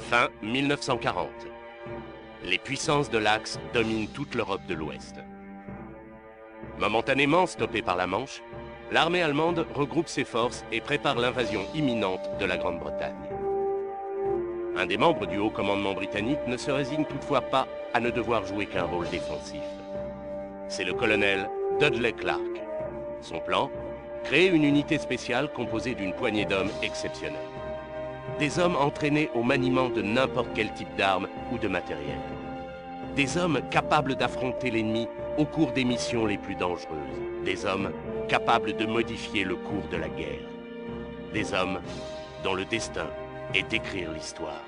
Fin 1940. Les puissances de l'Axe dominent toute l'Europe de l'Ouest. Momentanément stoppée par la Manche, l'armée allemande regroupe ses forces et prépare l'invasion imminente de la Grande-Bretagne. Un des membres du haut commandement britannique ne se résigne toutefois pas à ne devoir jouer qu'un rôle défensif. C'est le colonel Dudley Clark. Son plan, créer une unité spéciale composée d'une poignée d'hommes exceptionnels. Des hommes entraînés au maniement de n'importe quel type d'armes ou de matériel. Des hommes capables d'affronter l'ennemi au cours des missions les plus dangereuses. Des hommes capables de modifier le cours de la guerre. Des hommes dont le destin est d'écrire l'histoire.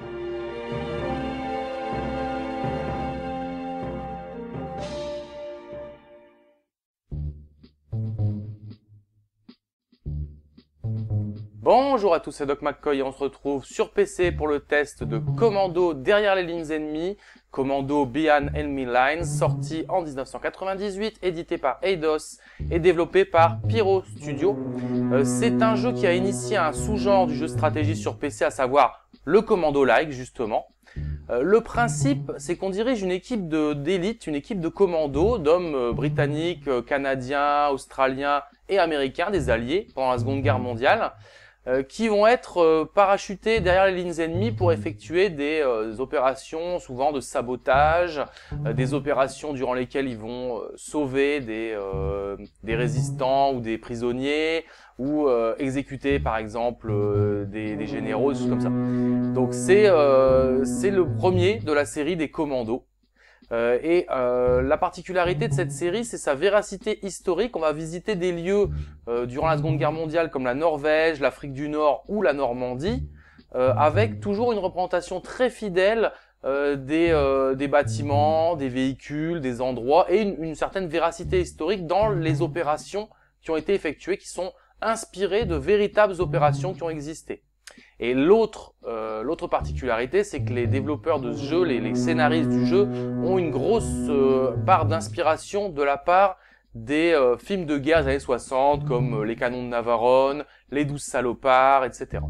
Bonjour à tous, c'est Doc McCoy et on se retrouve sur PC pour le test de Commando derrière les lignes ennemies, Commando Behind Enemy Lines, sorti en 1998, édité par Eidos et développé par Pyro Studio. C'est un jeu qui a initié un sous-genre du jeu de stratégie sur PC, à savoir le Commando-like justement. Le principe, c'est qu'on dirige une équipe d'élite, une équipe de commandos, d'hommes britanniques, canadiens, australiens et américains, des alliés pendant la Seconde Guerre mondiale, qui vont être parachutés derrière les lignes ennemies pour effectuer des opérations souvent de sabotage, des opérations durant lesquelles ils vont sauver des résistants ou des prisonniers, ou exécuter par exemple des généraux, des choses comme ça. Donc c'est le premier de la série des commandos. La particularité de cette série, c'est sa véracité historique. On va visiter des lieux durant la Seconde Guerre mondiale comme la Norvège, l'Afrique du Nord ou la Normandie, avec toujours une représentation très fidèle des bâtiments, des véhicules, des endroits et une certaine véracité historique dans les opérations qui ont été effectuées, qui sont inspirées de véritables opérations qui ont existé. Et l'autre particularité, c'est que les développeurs de ce jeu, les scénaristes du jeu, ont une grosse part d'inspiration de la part des films de guerre des années 60, comme Les Canons de Navarone, Les 12 Salopards, etc.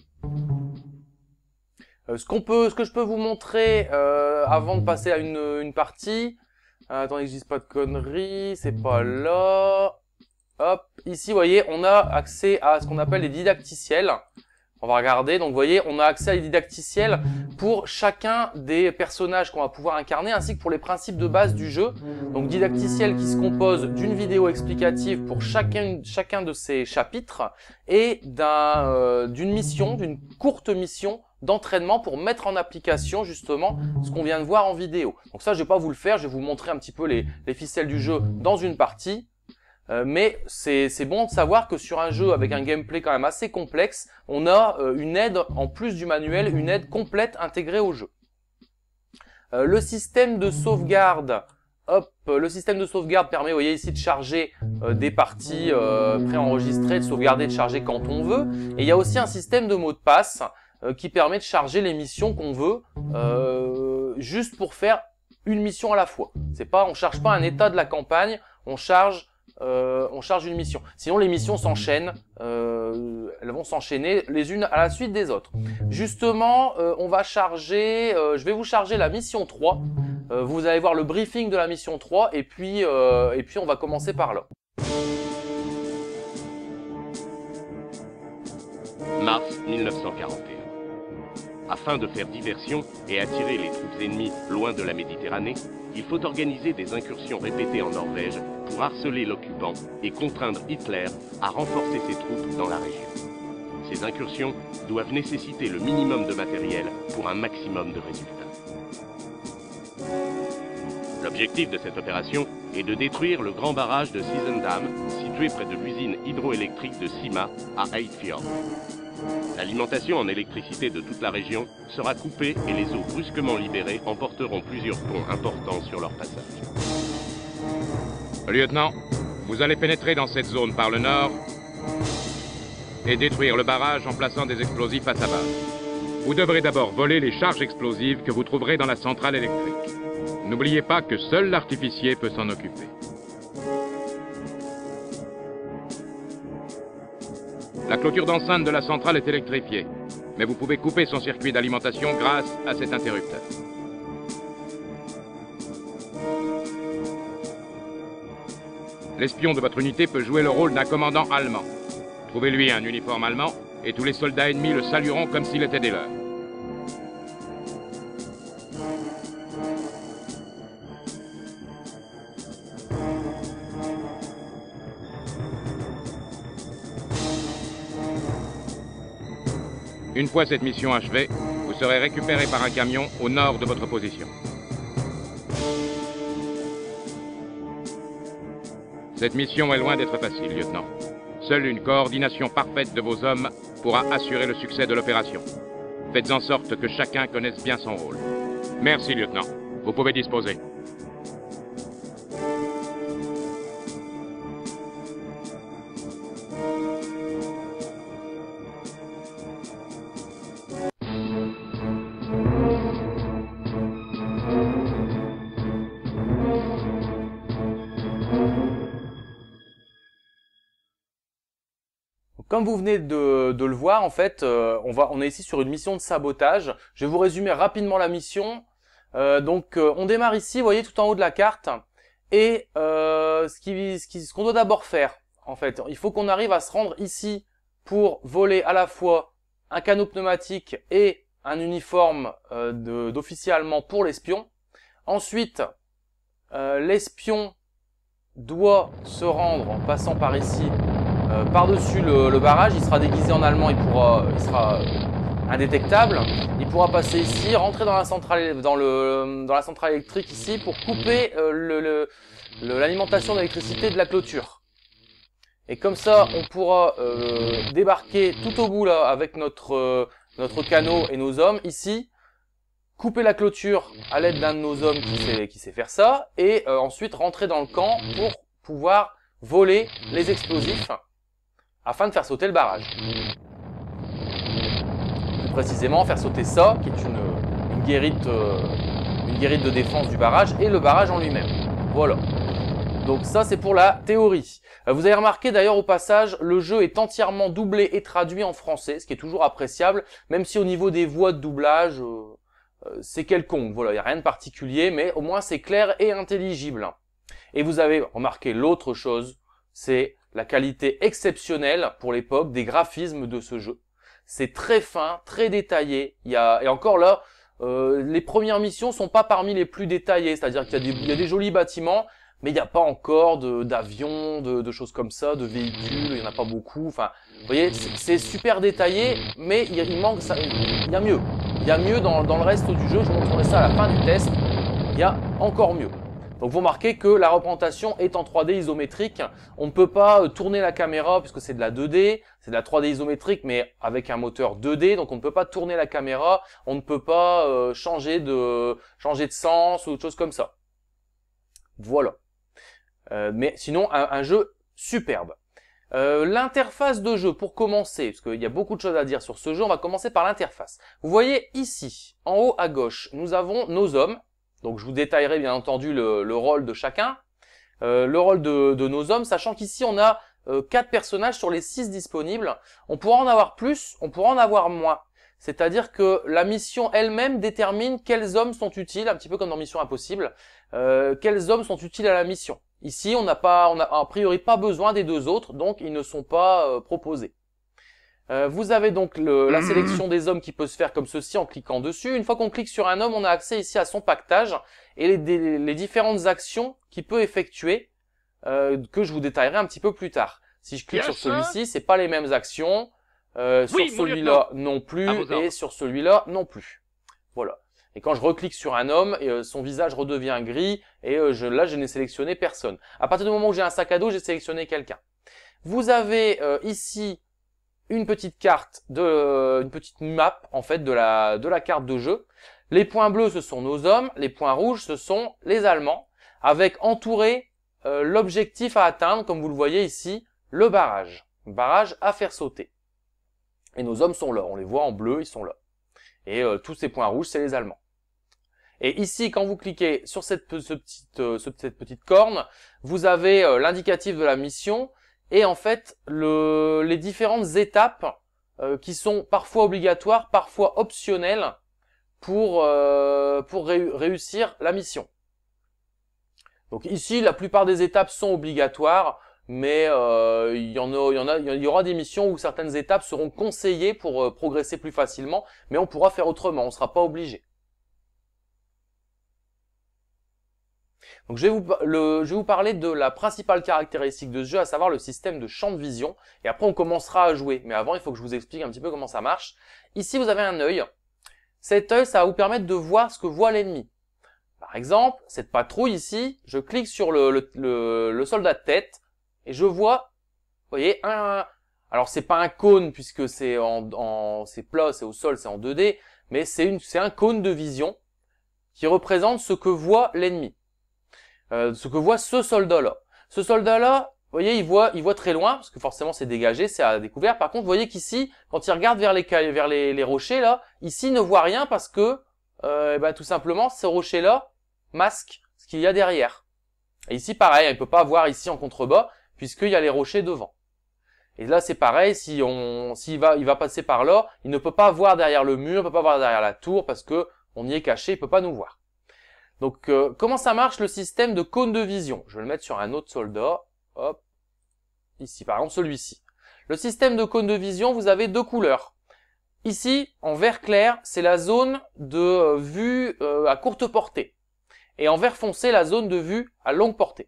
Ce que je peux vous montrer avant de passer à une partie, attendez que je dise pas de conneries, c'est pas là. Hop, ici, vous voyez, on a accès à ce qu'on appelle les didacticiels. On va regarder, donc vous voyez, on a accès à les didacticiels pour chacun des personnages qu'on va pouvoir incarner, ainsi que pour les principes de base du jeu. Donc didacticiel qui se compose d'une vidéo explicative pour chacun de ces chapitres et d'une mission, d'une courte mission d'entraînement pour mettre en application justement ce qu'on vient de voir en vidéo. Donc ça, je vais pas vous le faire, je vais vous montrer un petit peu les ficelles du jeu dans une partie. Mais c'est bon de savoir que sur un jeu avec un gameplay quand même assez complexe, on a une aide en plus du manuel, une aide complète intégrée au jeu. Le système de sauvegarde, le système de sauvegarde permet, vous voyez ici, de charger des parties préenregistrées, de sauvegarder, de charger quand on veut. Et il y a aussi un système de mot de passe qui permet de charger les missions qu'on veut, juste pour faire une mission à la fois. C'est pas, on charge pas un état de la campagne, on charge une mission. Sinon, les missions s'enchaînent, elles vont s'enchaîner les unes à la suite des autres. Justement, on va charger, je vais vous charger la mission 3. Vous allez voir le briefing de la mission 3 et puis on va commencer par là. Mars 1941. Afin de faire diversion et attirer les troupes ennemies loin de la Méditerranée, il faut organiser des incursions répétées en Norvège pour harceler l'occupant et contraindre Hitler à renforcer ses troupes dans la région. Ces incursions doivent nécessiter le minimum de matériel pour un maximum de résultats. L'objectif de cette opération est de détruire le grand barrage de Sisendam, situé près de l'usine hydroélectrique de Sima à Eidfjord. L'alimentation en électricité de toute la région sera coupée et les eaux brusquement libérées emporteront plusieurs ponts importants sur leur passage. Lieutenant, vous allez pénétrer dans cette zone par le nord et détruire le barrage en plaçant des explosifs à sa base. Vous devrez d'abord voler les charges explosives que vous trouverez dans la centrale électrique. N'oubliez pas que seul l'artificier peut s'en occuper. La clôture d'enceinte de la centrale est électrifiée. mais vous pouvez couper son circuit d'alimentation grâce à cet interrupteur. L'espion de votre unité peut jouer le rôle d'un commandant allemand. Trouvez-lui un uniforme allemand et tous les soldats ennemis le salueront comme s'il était des leurs. Une fois cette mission achevée, vous serez récupéré par un camion au nord de votre position. Cette mission est loin d'être facile, lieutenant. Seule une coordination parfaite de vos hommes pourra assurer le succès de l'opération. Faites en sorte que chacun connaisse bien son rôle. Merci, lieutenant. Vous pouvez disposer. Comme vous venez de le voir, en fait, on est ici sur une mission de sabotage. Je vais vous résumer rapidement la mission. On démarre ici, vous voyez, tout en haut de la carte. Et ce qu'on doit d'abord faire, en fait, il faut qu'on arrive à se rendre ici pour voler à la fois un canot pneumatique et un uniforme d'officier allemand pour l'espion. Ensuite, l'espion doit se rendre en passant par ici. Par-dessus le barrage, il sera déguisé en allemand, il sera indétectable. Il pourra passer ici, rentrer dans la centrale, dans la centrale électrique ici pour couper l'alimentation d'électricité de la clôture. Et comme ça, on pourra débarquer tout au bout là avec notre canot et nos hommes ici, couper la clôture à l'aide d'un de nos hommes qui sait faire ça, et ensuite rentrer dans le camp pour pouvoir voler les explosifs afin de faire sauter le barrage. Plus précisément, faire sauter ça, qui est une guérite de défense du barrage, et le barrage en lui-même. Voilà. Donc ça, c'est pour la théorie. Vous avez remarqué d'ailleurs au passage, le jeu est entièrement doublé et traduit en français, ce qui est toujours appréciable, même si au niveau des voix de doublage, c'est quelconque. Voilà, il n'y a rien de particulier, mais au moins c'est clair et intelligible. Et vous avez remarqué l'autre chose, c'est la qualité exceptionnelle pour l'époque des graphismes de ce jeu. C'est très fin, très détaillé. Et encore là, les premières missions sont pas parmi les plus détaillées, c'est-à-dire qu'il y a des jolis bâtiments, mais il n'y a pas encore d'avions, de choses comme ça, de véhicules, il n'y en a pas beaucoup. Enfin, vous voyez, c'est super détaillé, mais il manque ça. Il y a mieux. Il y a mieux dans le reste du jeu. Je vous montrerai ça à la fin du test. Il y a encore mieux. Donc vous remarquez que la représentation est en 3D isométrique. On ne peut pas tourner la caméra puisque c'est de la 2D, c'est de la 3D isométrique mais avec un moteur 2D. Donc on ne peut pas tourner la caméra, on ne peut pas changer de sens ou autre chose comme ça. Voilà. Mais sinon un jeu superbe. L'interface de jeu pour commencer, parce qu'il y a beaucoup de choses à dire sur ce jeu, on va commencer par l'interface. Vous voyez ici, en haut à gauche, nous avons nos hommes. Donc je vous détaillerai bien entendu le rôle de chacun, le rôle de nos hommes, sachant qu'ici on a 4 personnages sur les 6 disponibles. On pourra en avoir plus, on pourra en avoir moins. C'est-à-dire que la mission elle-même détermine quels hommes sont utiles, un petit peu comme dans Mission Impossible, quels hommes sont utiles à la mission. Ici on n'a a priori pas besoin des 2 autres, donc ils ne sont pas proposés. Vous avez donc la sélection des hommes qui peut se faire comme ceci en cliquant dessus. Une fois qu'on clique sur un homme, on a accès ici à son pactage et les différentes actions qu'il peut effectuer que je vous détaillerai un petit peu plus tard. Si je clique sur celui-ci, c'est pas les mêmes actions. Sur celui-là non plus et sur celui-là non plus. Voilà. Et quand je reclique sur un homme, son visage redevient gris et là je n'ai sélectionné personne. À partir du moment où j'ai un sac à dos, j'ai sélectionné quelqu'un. Vous avez ici une petite carte une petite map en fait de la carte de jeu. Les points bleus ce sont nos hommes, les points rouges ce sont les Allemands, avec entouré l'objectif à atteindre, comme vous le voyez ici, le barrage à faire sauter. Et nos hommes sont là, on les voit en bleu, ils sont là. Et tous ces points rouges c'est les Allemands. Et ici, quand vous cliquez sur cette petite corne, vous avez l'indicatif de la mission. Et en fait, les différentes étapes qui sont parfois obligatoires, parfois optionnels pour réussir la mission. Donc ici, la plupart des étapes sont obligatoires, mais il y aura des missions où certaines étapes seront conseillées pour progresser plus facilement, mais on pourra faire autrement, on ne sera pas obligé. Donc je vais vous parler de la principale caractéristique de ce jeu, à savoir le système de champ de vision, et après on commencera à jouer. Mais avant, il faut que je vous explique un petit peu comment ça marche. Ici, vous avez un œil. Cet œil, ça va vous permettre de voir ce que voit l'ennemi. Par exemple, cette patrouille ici, je clique sur le soldat de tête, et je vois, vous voyez, alors c'est pas un cône puisque c'est c'est plat, c'est au sol, c'est en 2D, mais c'est un cône de vision qui représente ce que voit l'ennemi, ce que voit ce soldat-là. Ce soldat-là, vous voyez, il voit très loin parce que forcément c'est dégagé, c'est à découvert. Par contre, vous voyez qu'ici, quand il regarde vers les rochers là, ici il ne voit rien parce que tout simplement ce rocher-là masque ce qu'il y a derrière. Et ici pareil, il peut pas voir ici en contrebas puisqu'il y a les rochers devant. Et là c'est pareil, il va passer par là, il ne peut pas voir derrière le mur, il ne peut pas voir derrière la tour parce que on y est caché, il peut pas nous voir. Donc comment ça marche le système de cône de vision? Je vais le mettre sur un autre soldat. Hop. Ici par exemple celui-ci. Le système de cône de vision, vous avez deux couleurs. Ici en vert clair, c'est la zone de vue à courte portée. Et en vert foncé, la zone de vue à longue portée.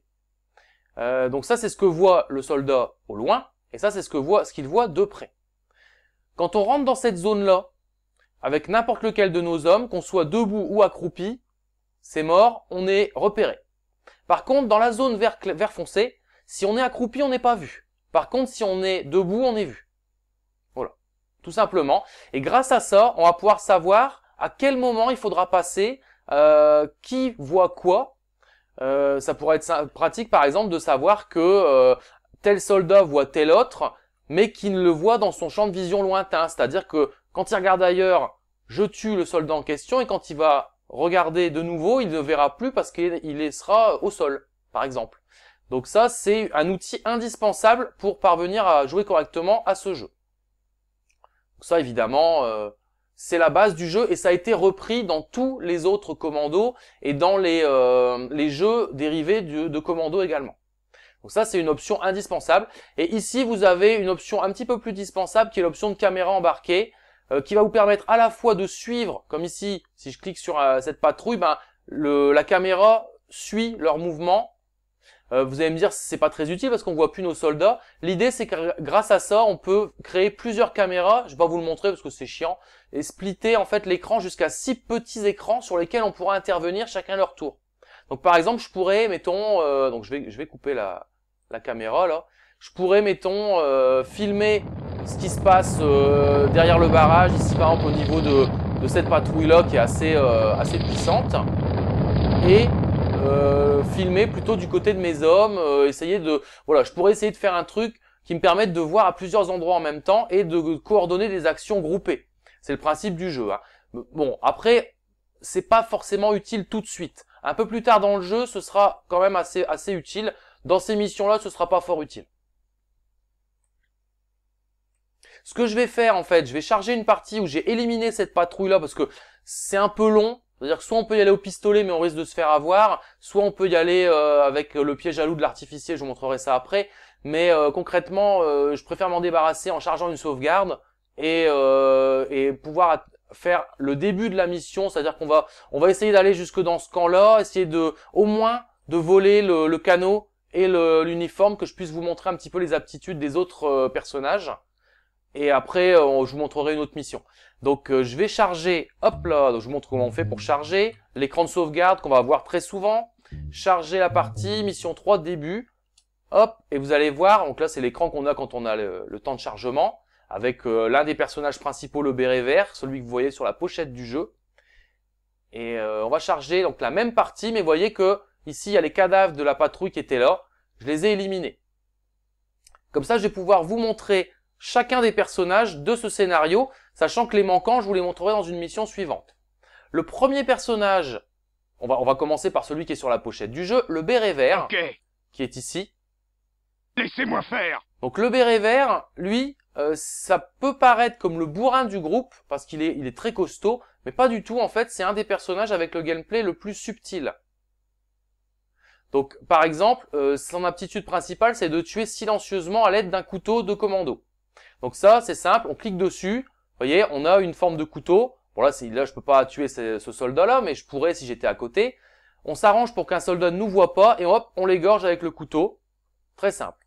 Donc ça, c'est ce que voit le soldat au loin, et ça, c'est ce qu'il voit de près. Quand on rentre dans cette zone-là, avec n'importe lequel de nos hommes, qu'on soit debout ou accroupi, c'est mort, on est repéré. Par contre, dans la zone vert foncé, si on est accroupi, on n'est pas vu. Par contre, si on est debout, on est vu. Voilà, tout simplement. Et grâce à ça, on va pouvoir savoir à quel moment il faudra passer, qui voit quoi. Ça pourrait être pratique par exemple de savoir que tel soldat voit tel autre, mais qui ne le voit dans son champ de vision lointain. C'est-à-dire que quand il regarde ailleurs, je tue le soldat en question, et quand il va regarder de nouveau, il ne verra plus parce qu'il sera au sol, par exemple. Donc ça, c'est un outil indispensable pour parvenir à jouer correctement à ce jeu. Donc ça, évidemment, c'est la base du jeu et ça a été repris dans tous les autres commandos et dans les jeux dérivés de commando également. Donc ça, c'est une option indispensable. Et ici, vous avez une option un petit peu plus dispensable qui est l'option de caméra embarquée qui va vous permettre à la fois de suivre, comme ici, si je clique sur cette patrouille, la caméra suit leur mouvement. Vous allez me dire c'est pas très utile parce qu'on voit plus nos soldats. L'idée c'est que grâce à ça on peut créer plusieurs caméras, je vais pas vous le montrer parce que c'est chiant, et splitter en fait l'écran jusqu'à 6 petits écrans sur lesquels on pourra intervenir chacun leur tour. Donc par exemple je pourrais, mettons, donc je vais couper la caméra là, je pourrais mettons filmer ce qui se passe derrière le barrage, ici par exemple au niveau de cette patrouille là qui est assez puissante, et filmer plutôt du côté de mes hommes, je pourrais essayer de faire un truc qui me permette de voir à plusieurs endroits en même temps et de coordonner des actions groupées. C'est le principe du jeu, hein. Bon, après, c'est pas forcément utile tout de suite. Un peu plus tard dans le jeu, ce sera quand même assez utile. Dans ces missions-là, ce sera pas fort utile. Ce que je vais faire, en fait, je vais charger une partie où j'ai éliminé cette patrouille-là parce que c'est un peu long. C'est-à-dire que soit on peut y aller au pistolet mais on risque de se faire avoir, soit on peut y aller avec le piège à loup de l'artificier, je vous montrerai ça après. Mais concrètement, je préfère m'en débarrasser en chargeant une sauvegarde et pouvoir faire le début de la mission. C'est-à-dire qu'on va essayer d'aller jusque dans ce camp-là, essayer au moins de voler le canot et l'uniforme, que je puisse vous montrer un petit peu les aptitudes des autres personnages. Et après, je vous montrerai une autre mission. Donc, je vais charger, hop là, donc je vous montre comment on fait pour charger. L'écran de sauvegarde qu'on va avoir très souvent. Charger la partie, mission 3 début. Hop, et vous allez voir, donc là c'est l'écran qu'on a quand on a le temps de chargement. Avec l'un des personnages principaux, le béret vert, celui que vous voyez sur la pochette du jeu. Et on va charger donc la même partie, mais vous voyez que ici il y a les cadavres de la patrouille qui étaient là. Je les ai éliminés. Comme ça, je vais pouvoir vous montrer chacun des personnages de ce scénario, sachant que les manquants, je vous les montrerai dans une mission suivante. Le premier personnage, on va commencer par celui qui est sur la pochette du jeu, le béret vert, qui est ici. Laissez-moi faire. Donc le béret vert, lui, ça peut paraître comme le bourrin du groupe, parce qu'il est très costaud, mais pas du tout, en fait, c'est un des personnages avec le gameplay le plus subtil. Donc, par exemple, son aptitude principale, c'est de tuer silencieusement à l'aide d'un couteau de commando. Donc ça, c'est simple, on clique dessus, vous voyez, on a une forme de couteau. Bon là, je peux pas tuer ce soldat-là, mais je pourrais si j'étais à côté. On s'arrange pour qu'un soldat ne nous voit pas, et hop, on l'égorge avec le couteau. Très simple.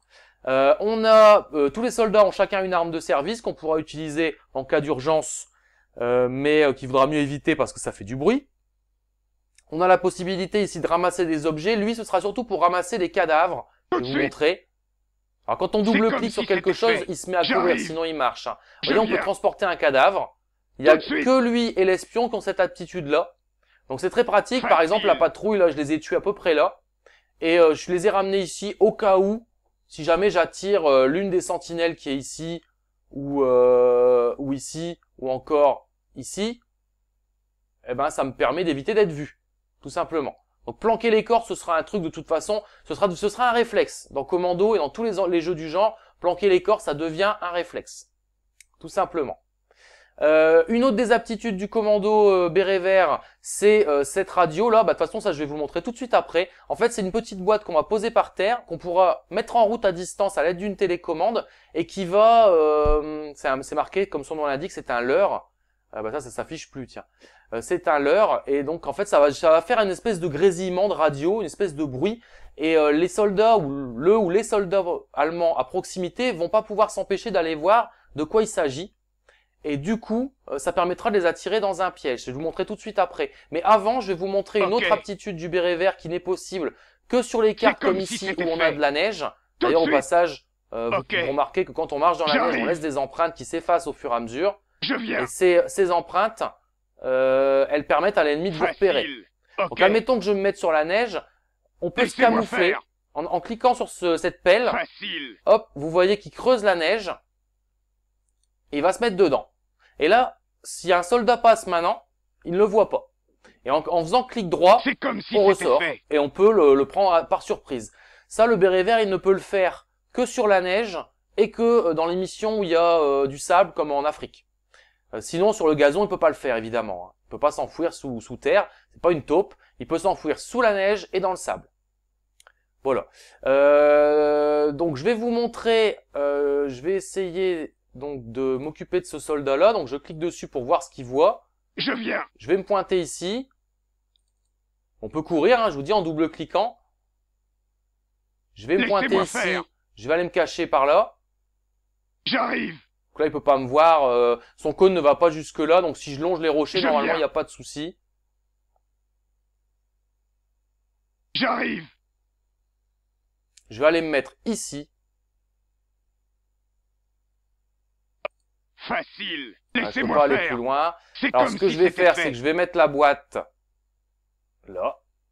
Tous les soldats ont chacun une arme de service qu'on pourra utiliser en cas d'urgence, mais qu'il vaudra mieux éviter parce que ça fait du bruit. On a la possibilité ici de ramasser des objets. Lui, ce sera surtout pour ramasser des cadavres. Je vais vous montrer. Alors, quand on double-clique sur quelque chose, il se met à courir, sinon il marche. Vous voyez, on peut transporter un cadavre. Il n'y a que lui et l'espion qui ont cette aptitude-là. Donc, c'est très pratique. Par exemple, la patrouille, là, je les ai tués à peu près là. Et je les ai ramenés ici au cas où, si jamais j'attire l'une des sentinelles qui est ici, ou ici, ou encore ici, eh ben, ça me permet d'éviter d'être vu. Tout simplement. Donc planquer les corps, ce sera un truc de toute façon, ce sera un réflexe. Dans Commando et dans tous les jeux du genre, planquer les corps, ça devient un réflexe. Tout simplement. Une autre des aptitudes du Commando béret vert, c'est cette radio là. Bah, de toute façon, ça je vais vous le montrer tout de suite après. En fait, c'est une petite boîte qu'on va poser par terre, qu'on pourra mettre en route à distance à l'aide d'une télécommande et qui va, c'est marqué comme son nom l'indique, c'est un leurre. Ça s'affiche plus, tiens. C'est un leurre, et donc en fait ça va faire une espèce de grésillement de radio, une espèce de bruit, et les soldats ou les soldats allemands à proximité vont pas pouvoir s'empêcher d'aller voir de quoi il s'agit, et du coup ça permettra de les attirer dans un piège. Je vais vous montrer tout de suite après. Mais avant, je vais vous montrer une autre aptitude du béret vert qui n'est possible que sur les cartes comme ici où on a de la neige. D'ailleurs au passage, vous remarquez que quand on marche dans la neige, on laisse des empreintes qui s'effacent au fur et à mesure. Et ces empreintes, elles permettent à l'ennemi de vous repérer. Donc admettons que je me mette sur la neige, on peut se camoufler en cliquant sur cette pelle. Hop, vous voyez qu'il creuse la neige et il va se mettre dedans. Et là, si un soldat passe maintenant, il ne le voit pas. Et en faisant clic droit, on ressort et on peut le prendre par surprise. Ça, le béret vert, il ne peut le faire que sur la neige et que dans les missions où il y a du sable comme en Afrique. Sinon, sur le gazon, il peut pas le faire, évidemment. Il peut pas s'enfouir sous terre. C'est pas une taupe. Il peut s'enfouir sous la neige et dans le sable. Voilà. Donc, je vais vous montrer. Je vais essayer donc de m'occuper de ce soldat-là. Donc, je clique dessus pour voir ce qu'il voit. Je viens. Je vais me pointer ici. On peut courir, hein, je vous dis, en double-cliquant. Je vais me pointer ici. Je vais aller me cacher par là. J'arrive. Là, il peut pas me voir, son cône ne va pas jusque là, donc si je longe les rochers, normalement, il n'y a pas de souci. J'arrive. Je vais aller me mettre ici. Facile. Je peux pas aller plus loin. Alors, ce que je vais faire, c'est que je vais mettre la boîte là.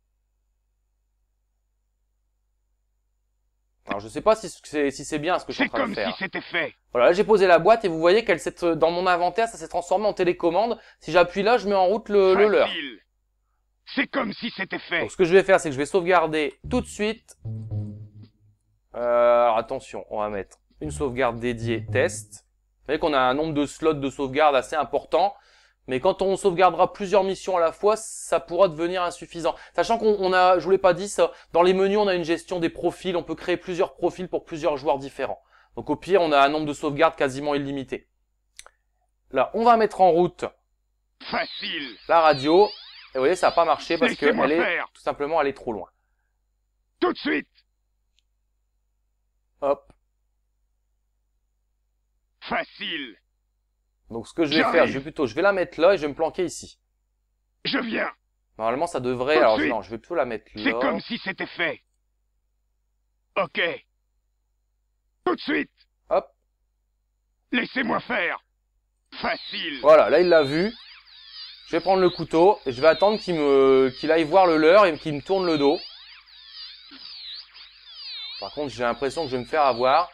Alors, je sais pas si c'est bien ce que je suis en train de faire. C'est comme si c'était fait. Voilà, là, j'ai posé la boîte et vous voyez qu'elle s'est, dans mon inventaire, ça s'est transformé en télécommande. Si j'appuie là, je mets en route le leurre. C'est comme si c'était fait. Donc, ce que je vais faire, c'est que je vais sauvegarder tout de suite. Alors, attention, on va mettre une sauvegarde dédiée test. Vous voyez qu'on a un nombre de slots de sauvegarde assez important. Mais quand on sauvegardera plusieurs missions à la fois, ça pourra devenir insuffisant. Sachant je vous l'ai pas dit ça, dans les menus, on a une gestion des profils, on peut créer plusieurs profils pour plusieurs joueurs différents. Donc au pire, on a un nombre de sauvegardes quasiment illimité. Là, on va mettre en route la radio. Et vous voyez, ça n'a pas marché parce que tout simplement, elle est trop loin. Tout de suite. Hop. Facile. Donc ce que je vais faire, je vais la mettre là et je vais me planquer ici. Je viens. Normalement ça devrait, alors non, je vais plutôt la mettre là. C'est comme si c'était fait. Ok. Tout de suite. Hop. Laissez-moi faire. Facile. Voilà, là il l'a vu. Je vais prendre le couteau et je vais attendre qu'il aille voir le leurre et qu'il me tourne le dos. Par contre j'ai l'impression que je vais me faire avoir.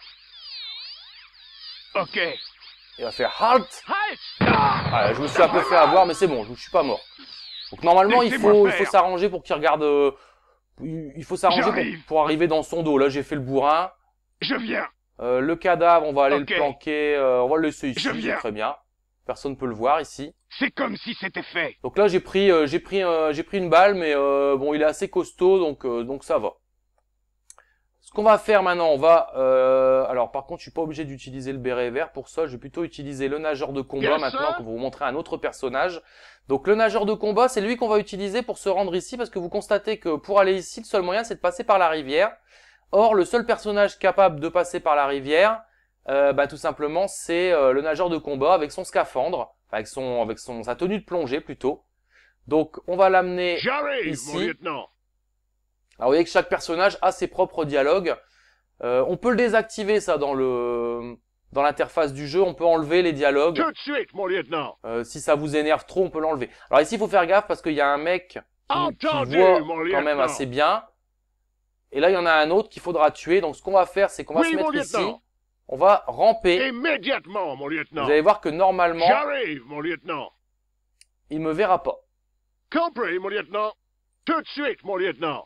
Ok. Il va faire halt. Voilà, je me suis un peu fait avoir, mais c'est bon, je suis pas mort. Donc normalement, il faut s'arranger pour qu'il regarde. Il faut s'arranger pour arriver dans son dos. Là, j'ai fait le bourrin. Je viens. Le cadavre, on va aller Ok. le planquer, on va le laisser ici, Je viens. c'est très bien. Personne ne peut le voir ici. C'est comme si c'était fait. Donc là, j'ai pris une balle, mais bon, il est assez costaud, donc ça va. Ce qu'on va faire maintenant, on va... alors par contre, je suis pas obligé d'utiliser le béret vert pour ça. Je vais plutôt utiliser le nageur de combat Bien maintenant sûr. pour vous montrer un autre personnage. Donc le nageur de combat, c'est lui qu'on va utiliser pour se rendre ici parce que vous constatez que pour aller ici, le seul moyen c'est de passer par la rivière. Or, le seul personnage capable de passer par la rivière, tout simplement, c'est le nageur de combat avec son scaphandre, avec sa tenue de plongée plutôt. Donc on va l'amener... J'arrive, Ici. mon lieutenant. Alors vous voyez que chaque personnage a ses propres dialogues. On peut le désactiver ça dans l'interface du jeu, on peut enlever les dialogues. Tout de suite, mon lieutenant. Si ça vous énerve trop, on peut l'enlever. Alors ici, il faut faire gaffe parce qu'il y a un mec qui Entendu, voit mon quand même lieutenant. assez bien. Et là, il y en a un autre qu'il faudra tuer. Donc ce qu'on va faire, c'est qu'on va Oui, se mon mettre ici. lieutenant. On va ramper. Immédiatement, mon Vous lieutenant. allez voir que normalement, J'arrive, mon lieutenant. il me verra pas. Compris, mon lieutenant. Tout de suite, mon lieutenant.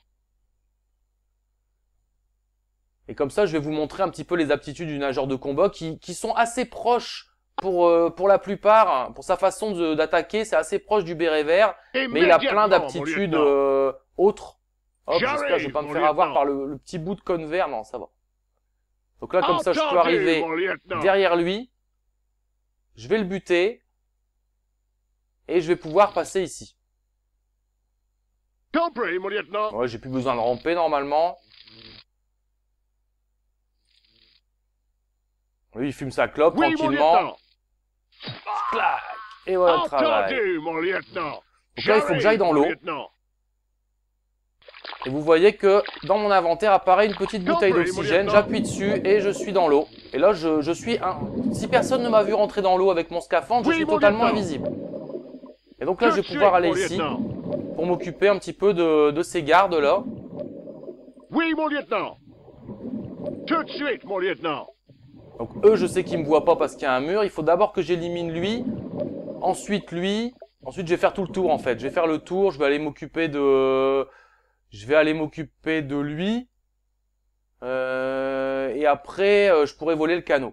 Et comme ça, je vais vous montrer un petit peu les aptitudes du nageur de combat qui sont assez proches pour la plupart, hein, pour sa façon d'attaquer, c'est assez proche du béret vert, mais il a plein d'aptitudes autres. Hop, j'espère que je vais pas me faire avoir par le petit bout de cône vert, non, ça va. Donc là, comme ça, je peux arriver derrière lui, je vais le buter, et je vais pouvoir passer ici. Compris, mon lieutenant. Ouais, j'ai plus besoin de ramper normalement. Lui, il fume sa clope Oui, mon tranquillement. lieutenant. Clac. Et voilà le travail. Entendu, mon lieutenant. Donc là, il faut que j'aille dans l'eau. Et vous voyez que dans mon inventaire apparaît une petite bouteille d'oxygène. J'appuie dessus et je suis dans l'eau. Et là, je suis si personne ne m'a vu rentrer dans l'eau avec mon scaphandre, je suis totalement invisible. Et donc là, je vais pouvoir aller ici pour m'occuper un petit peu de ces gardes là. Oui, mon lieutenant. Tout de suite, mon lieutenant. Donc eux, je sais qu'ils me voient pas parce qu'il y a un mur. Il faut d'abord que j'élimine lui, ensuite lui, ensuite je vais faire tout le tour en fait. Je vais faire le tour, je vais aller m'occuper de lui. Et après, je pourrais voler le canot.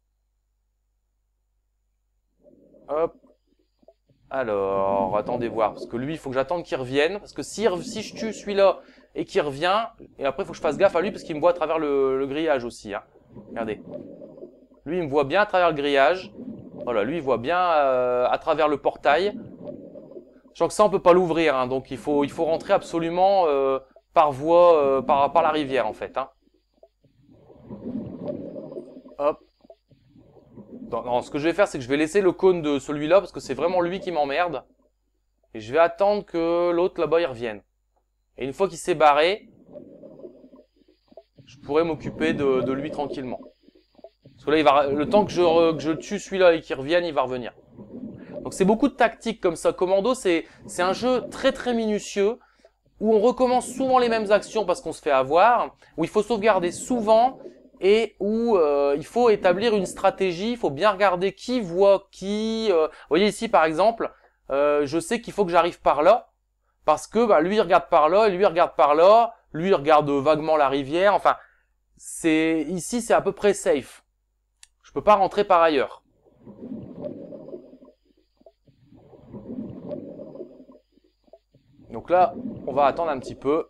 Hop. Alors, attendez voir, parce que lui, il faut que j'attende qu'il revienne. Parce que si je tue celui-là et qu'il revient, et après, il faut que je fasse gaffe à lui parce qu'il me voit à travers le grillage aussi. Hein. Regardez. Lui, il me voit bien à travers le grillage. Voilà, lui, il voit bien à travers le portail. Sachant que ça, on peut pas l'ouvrir, hein, donc il faut rentrer absolument par voie, par la rivière, en fait. Hein. Hop. Non, ce que je vais faire, c'est que je vais laisser le cône de celui-là, parce que c'est vraiment lui qui m'emmerde. Et je vais attendre que l'autre, là-bas, il revienne. Et une fois qu'il s'est barré, je pourrais m'occuper de lui tranquillement. Parce que là, le temps que je tue celui-là et qu'il revienne, il va revenir. Donc c'est beaucoup de tactiques comme ça. Commando, c'est un jeu très très minutieux, où on recommence souvent les mêmes actions parce qu'on se fait avoir, où il faut sauvegarder souvent, et où il faut établir une stratégie, il faut bien regarder qui voit qui. Vous voyez ici par exemple, je sais qu'il faut que j'arrive par là, parce que lui il regarde par là, et lui il regarde par là, lui il regarde vaguement la rivière, enfin, ici c'est à peu près safe. Je peux pas rentrer par ailleurs. Donc là, on va attendre un petit peu.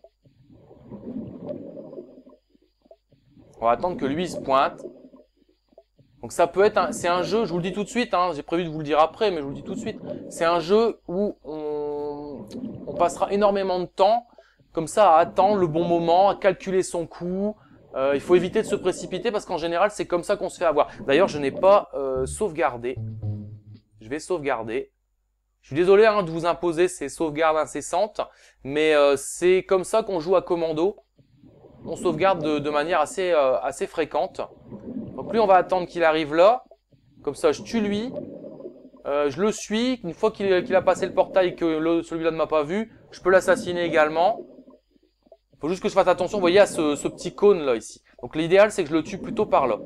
On va attendre que lui se pointe. Donc ça peut être, c'est un jeu, je vous le dis tout de suite, hein, j'ai prévu de vous le dire après, mais je vous le dis tout de suite. C'est un jeu où on passera énormément de temps, comme ça, à attendre le bon moment, à calculer son coup. Il faut éviter de se précipiter parce qu'en général, c'est comme ça qu'on se fait avoir. D'ailleurs, je n'ai pas sauvegardé. Je vais sauvegarder. Je suis désolé hein, de vous imposer ces sauvegardes incessantes, mais c'est comme ça qu'on joue à Commando. On sauvegarde de manière assez fréquente. Donc lui, on va attendre qu'il arrive là. Comme ça, je tue lui. Je le suis. Une fois qu'il a passé le portail et que celui-là ne m'a pas vu, je peux l'assassiner également. Il faut juste que je fasse attention, vous voyez, à ce petit cône là ici. Donc l'idéal, c'est que je le tue plutôt par là.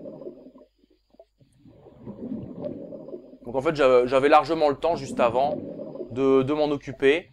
Donc en fait, j'avais largement le temps juste avant de m'en occuper.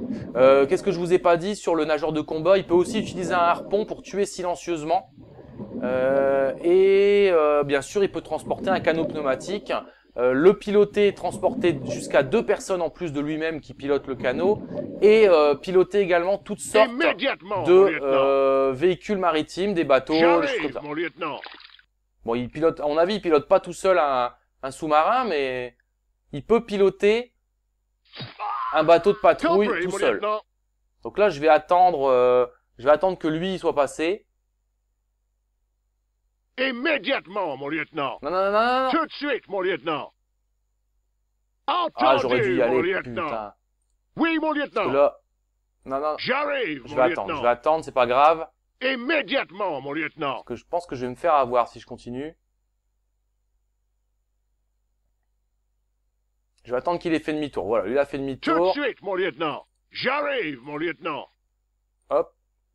Qu'est-ce que je vous ai pas dit sur le nageur de combat? Il peut aussi utiliser un harpon pour tuer silencieusement. Bien sûr, il peut transporter un canot pneumatique, le piloter, transporter jusqu'à 2 personnes en plus de lui-même qui pilotent le canot, et piloter également toutes sortes Immédiatement, mon lieutenant. de véhicules maritimes, des bateaux, des choses comme J'arrive, ça. mon lieutenant. Bon, il pilote, à mon avis, il pilote pas tout seul un sous-marin, mais il peut piloter un bateau de patrouille Compris, tout mon seul. lieutenant. Donc là, je vais attendre que lui il soit passé. Immédiatement, mon lieutenant. Non, non, non, non, non. Tout de suite, mon lieutenant. Entendu, Ah, j'aurais dû y mon aller, lieutenant. putain. Oui, mon Parce lieutenant. que là, non, non, J'arrive, je mon vais lieutenant. attendre, c'est pas grave. Immédiatement, mon lieutenant. Parce que je pense que je vais me faire avoir si je continue. Je vais attendre qu'il ait fait demi-tour. Voilà, lui il a fait Tout de demi-tour. suite, mon lieutenant. J'arrive, mon lieutenant. Hop.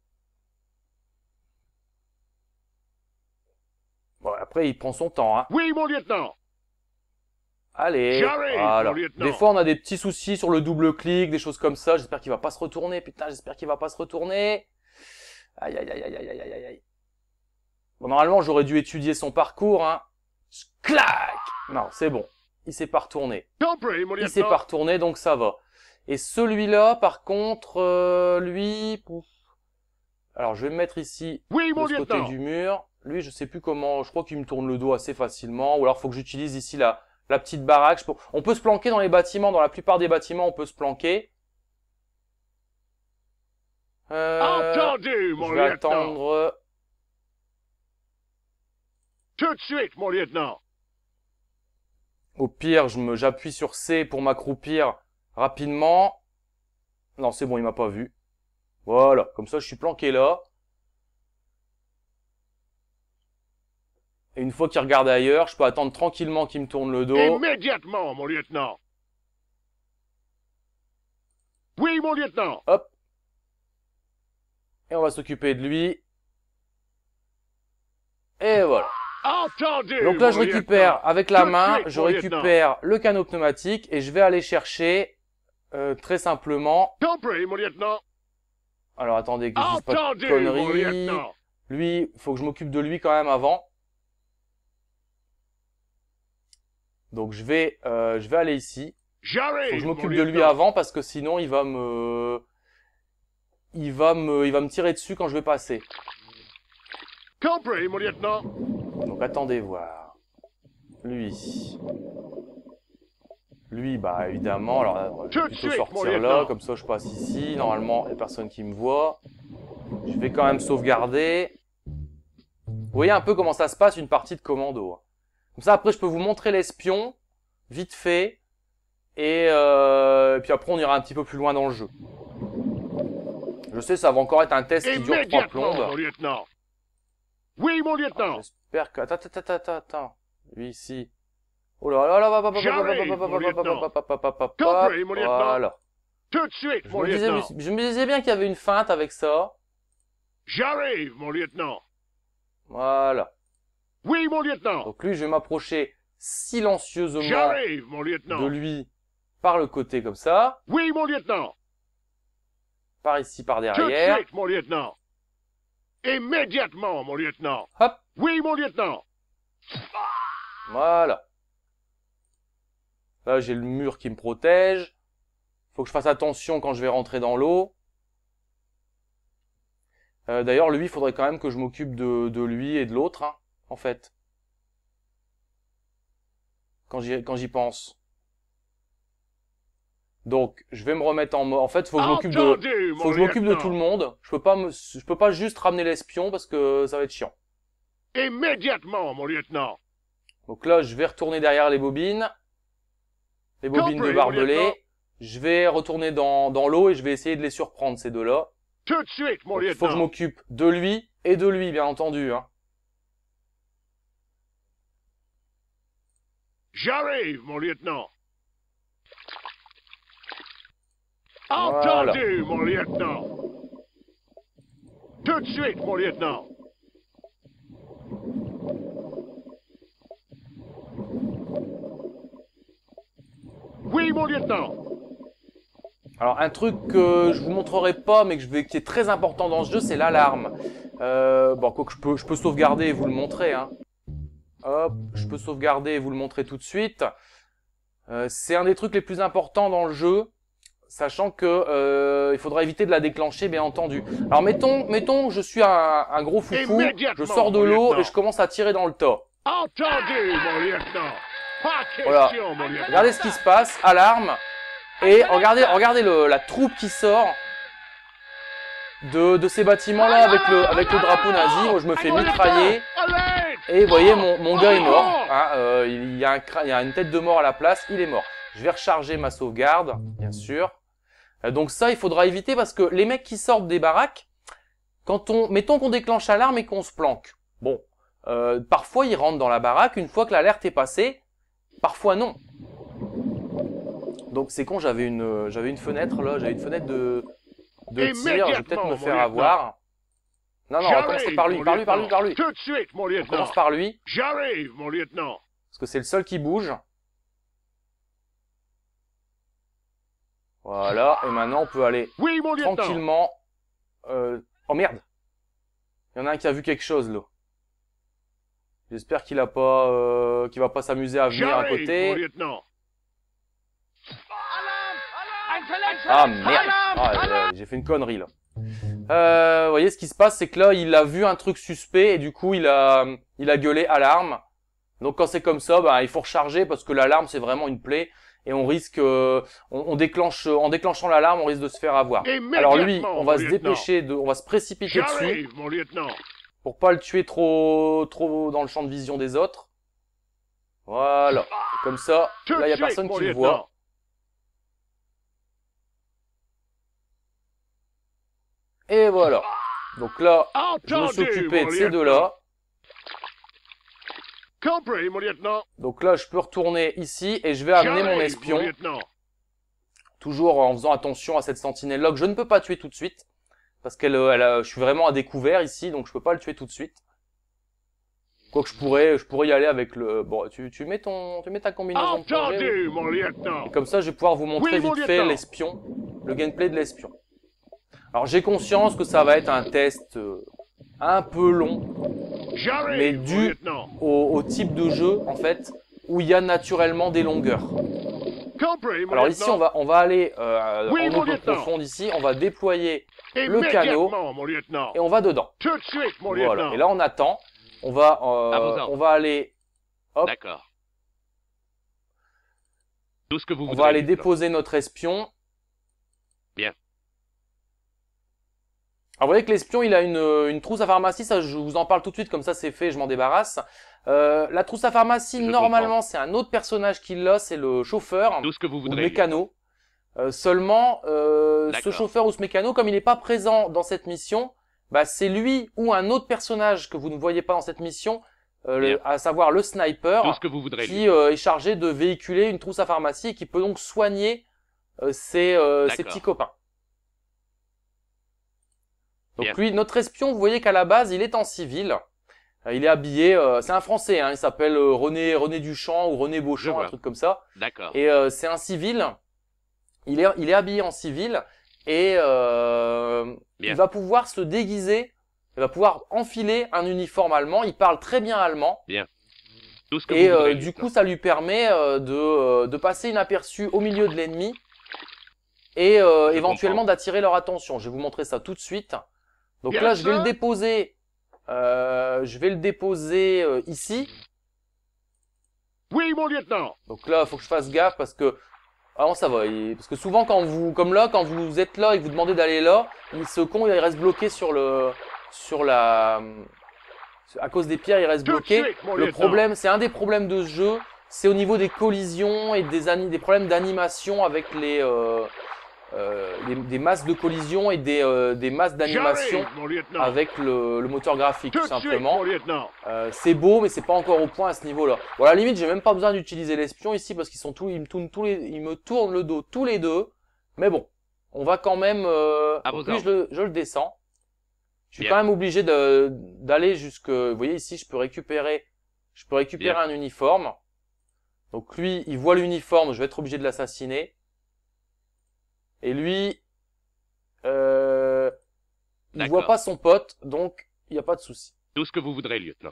Bon, après il prend son temps, hein. Oui, mon lieutenant. Allez, J'arrive, voilà. mon lieutenant. Des fois, on a des petits soucis sur le double clic, des choses comme ça. J'espère qu'il va pas se retourner. Putain, j'espère qu'il va pas se retourner. Aïe, aïe, aïe, aïe, aïe, aïe, aïe, aïe. Bon, normalement, j'aurais dû étudier son parcours, hein. Clac! Non, c'est bon. Il s'est pas retourné. Compris, mon Il s'est pas lieutenant. retourné, donc ça va. Et celui-là, par contre, lui... Pouf. Alors, je vais me mettre ici, Oui, de mon ce côté lieutenant. du mur. Lui, je sais plus comment... Je crois qu'il me tourne le dos assez facilement. Ou alors, faut que j'utilise ici la petite baraque. On peut se planquer dans les bâtiments. Dans la plupart des bâtiments, on peut se planquer. Entendu, mon Je vais lieutenant. attendre... Tout de suite, mon lieutenant. Au pire, j'appuie sur C pour m'accroupir rapidement. Non, c'est bon, il m'a pas vu. Voilà, comme ça, je suis planqué là. Et une fois qu'il regarde ailleurs, je peux attendre tranquillement qu'il me tourne le dos. Immédiatement, mon lieutenant. Oui, mon lieutenant. Hop. Et on va s'occuper de lui. Et voilà. Entendu, Donc là, mon je récupère lieutenant. avec la Tout de main, suite, je mon récupère le canot pneumatique et je vais aller chercher très simplement. Compris, mon lieutenant. Alors attendez que je dise pas de Entendu, mon conneries. lieutenant. Lui, faut que je m'occupe de lui quand même avant. Donc je vais aller ici. J'arrive, Faut que je mon m'occupe de lui lieutenant. avant parce que sinon il va me tirer dessus quand je vais passer. Compris, mon lieutenant. Donc attendez voir. Lui. Lui, bah évidemment, alors je Tout vais de plutôt suite, mon sortir là, lieutenant. comme ça je passe ici. Normalement, il n'y a personne qui me voit. Je vais quand même sauvegarder. Vous voyez un peu comment ça se passe une partie de commando. Comme ça, après, je peux vous montrer l'espion, vite fait. Et puis après, on ira un petit peu plus loin dans le jeu. Je sais, ça va encore être un test qui dure 3 Immédiatement, plombes. mon lieutenant. Oui, mon lieutenant. J'espère que... Attends. Lui, ici. Oh là là là, J'arrive, mon lieutenant. Compris, mon lieutenant. voilà. Tout de suite, Je mon me lieutenant. disais bien qu'il y avait une feinte avec ça. J'arrive, mon lieutenant. Voilà. Oui, mon lieutenant. Donc lui, je vais m'approcher silencieusement J'arrive, mon de lieutenant. lui par le côté comme ça. Oui, mon lieutenant. Par ici, par Tout de derrière. suite, mon lieutenant. Immédiatement, mon lieutenant. Hop, Oui, mon lieutenant. voilà. Là, j'ai le mur qui me protège. Faut que je fasse attention quand je vais rentrer dans l'eau. D'ailleurs, lui, il faudrait quand même que je m'occupe de lui et de l'autre, hein, en fait. Quand j'y pense. Donc, je vais me remettre en mode... En fait, faut que je m'occupe Entendu, mon faut que je m'occupe de lieutenant. tout le monde. Je peux pas juste ramener l'espion parce que ça va être chiant. Immédiatement, mon lieutenant. Donc là, je vais retourner derrière les bobines. Les bobines Compris, de mon lieutenant. barbelés. Je vais retourner dans l'eau et je vais essayer de les surprendre, ces deux-là. Tout de suite, mon Donc, il faut que je lieutenant. m'occupe de lui et de lui, bien entendu, hein. J'arrive, mon lieutenant. Voilà. Entendu, mon lieutenant. Tout de suite, mon lieutenant. Oui, mon lieutenant. Alors, un truc que je vous montrerai pas, mais qui est très important dans ce jeu, c'est l'alarme. Bon, quoi que je peux sauvegarder et vous le montrer. Hein. Hop, je peux sauvegarder et vous le montrer tout de suite. C'est un des trucs les plus importants dans le jeu, sachant que il faudra éviter de la déclencher, bien entendu. Alors mettons que je suis un gros foufou, je sors de l'eau et je commence à tirer dans le tas. Entendu, mon lieutenant. Pas Voilà. question, mon lieutenant. Regardez ce qui se passe, alarme, et regardez la troupe qui sort de ces bâtiments-là avec le drapeau nazi. Moi, je me fais mitrailler. Allez! Et vous voyez, mon gars est mort. Hein, il y a une tête de mort à la place, il est mort. Je vais recharger ma sauvegarde, bien sûr. Donc ça, il faudra éviter parce que les mecs qui sortent des baraques, mettons qu'on déclenche l'alarme et qu'on se planque. Bon, parfois ils rentrent dans la baraque une fois que l'alerte est passée, parfois non. Donc c'est con, j'avais une fenêtre là, j'avais une fenêtre de tir, je vais peut-être me faire avoir. Non, on va commencer par lui. Tout de suite, mon On lieutenant. commence par lui, J'arrive, mon lieutenant. parce que c'est le seul qui bouge. Voilà, et maintenant on peut aller Oui, mon lieutenant. tranquillement. Oh merde! Il y en a un qui a vu quelque chose là. J'espère qu'il va pas s'amuser à venir à J'arrive, mon côté. lieutenant. Ah merde! Ah, j'ai fait une connerie là. Vous voyez ce qui se passe, c'est que là il a vu un truc suspect et du coup il a gueulé alarme. Donc quand c'est comme ça, bah, il faut recharger parce que l'alarme c'est vraiment une plaie et on risque, en déclenchant l'alarme, on risque de se faire avoir. Alors lui, on va se dépêcher on va se précipiter dessus J'arrive, mon lieutenant. pour pas le tuer trop dans le champ de vision des autres. Voilà, comme ça, Tout là il y a de suite, personne mon qui le lieutenant. voit. Et voilà. Donc là, je me suis Entendu, occupé mon de ces lieutenant. deux-là. Compris, mon lieutenant. Donc là, je peux retourner ici et je vais amener mon J'arrive, espion. mon lieutenant. Toujours en faisant attention à cette sentinelle-là que je ne peux pas tuer tout de suite. Parce je suis vraiment à découvert ici, donc je peux pas le tuer tout de suite. Quoique je pourrais y aller avec le... Bon, tu mets ta combinaison de plongée. Entendu, mon lieutenant. Et comme ça, je vais pouvoir vous montrer Oui, mon vite fait lieutenant. l'espion, le gameplay de l'espion. Alors j'ai conscience que ça va être un test un peu long, mais J'arrive, mon dû lieutenant. au type de jeu, en fait, où il y a naturellement des longueurs. Compris, mon Alors lieutenant. ici, on va aller Oui, en mon eau lieutenant. profonde ici, on va déployer le canot Immédiatement, mon lieutenant. et on va dedans. Tout de suite, mon Voilà. lieutenant. Et là, on attend. On va vos ordres. aller, hop, D'accord. Tout ce que vous on voudrez. va aller lieutenant. déposer notre espion. Bien. Alors, vous voyez que l'espion, il a une trousse à pharmacie. Ça, je vous en parle tout de suite, comme ça, c'est fait, je m'en débarrasse. La trousse à pharmacie, Je normalement, c'est un autre personnage qui l'a, c'est le chauffeur Tout ce que vous ou le voudrez. mécano. Seulement, ce D'accord. chauffeur ou ce mécano, comme il n'est pas présent dans cette mission, bah, c'est lui ou un autre personnage que vous ne voyez pas dans cette mission, Bien. à savoir le Tout sniper, ce que vous voudrez. qui est chargé de véhiculer une trousse à pharmacie et qui peut donc soigner ses petits copains. Donc Bien. lui, notre espion, vous voyez qu'à la base, il est en civil. Il est habillé, c'est un Français, hein, il s'appelle René Duchamp ou René Je Beauchamp, vois. un truc comme ça. D'accord. Et c'est un civil. Il est habillé en civil et il va pouvoir se déguiser. Il va pouvoir enfiler un uniforme allemand. Il parle très bien allemand. Tout ce que Et vous voudrez. du coup, ça lui permet de passer inaperçu au milieu de l'ennemi et éventuellement comprends. d'attirer leur attention. Je vais vous montrer ça tout de suite. Donc Bien là, je vais sûr. le déposer. Je vais le déposer ici. Oui, mon lieutenant. Donc là, il faut que je fasse gaffe parce que ah non, ça va. Parce que souvent, quand vous êtes là et que vous demandez d'aller là, ce con, il reste bloqué à cause des pierres, il reste Tout de bloqué. suite, mon Le lieutenant. problème, c'est un des problèmes de ce jeu, c'est au niveau des collisions et des problèmes d'animation avec des masses de collision et des masses d'animation J'arrive, mon lieutenant. avec le moteur graphique, Tout tout de suite, simplement. mon lieutenant. C'est beau, mais c'est pas encore au point à ce niveau-là. Bon, à la limite, j'ai même pas besoin d'utiliser l'espion ici parce ils me tournent le dos tous les deux. Mais bon, on va quand même. À vos Lui, ordres. je le descends. Je suis Bien. quand même obligé d'aller jusque. Vous voyez ici, je peux récupérer Bien. un uniforme. Donc lui, il voit l'uniforme, je vais être obligé de l'assassiner. Et lui, il D'accord. voit pas son pote, donc il n'y a pas de souci. Tout ce que vous voudrez, lieutenant.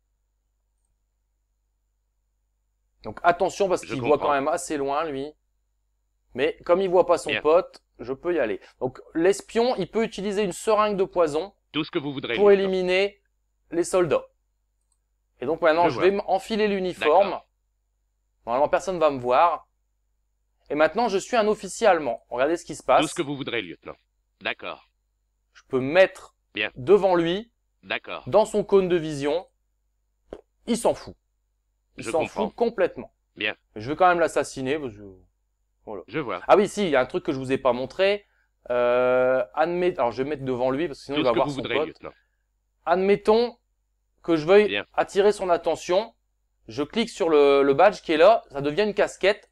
Donc attention parce Je qu'il voit comprends. quand même assez loin, lui. Mais comme il voit pas son Bien. pote, je peux y aller. Donc l'espion, il peut utiliser une seringue de poison Tout ce que vous voudrez, pour lieutenant. éliminer les soldats. Et donc maintenant, Je je vais enfiler l'uniforme. D'accord. Normalement, personne va me voir. Et maintenant, je suis un officier allemand. Regardez ce qui se passe. Tout ce que vous voudrez, lieutenant. D'accord. Je peux me mettre Bien. devant lui, D'accord. dans son cône de vision. Il s'en fout. Il Je s'en comprends. fout complètement. Bien. Je vais quand même l'assassiner parce que... Je vois. Ah oui, si, il y a un truc que je vous ai pas montré. Alors, je vais me mettre devant lui parce que sinon Tout il ce va que voir vous son voudrez, pote. lieutenant. Admettons que je veuille Bien. attirer son attention. Je clique sur le badge qui est là. Ça devient une casquette.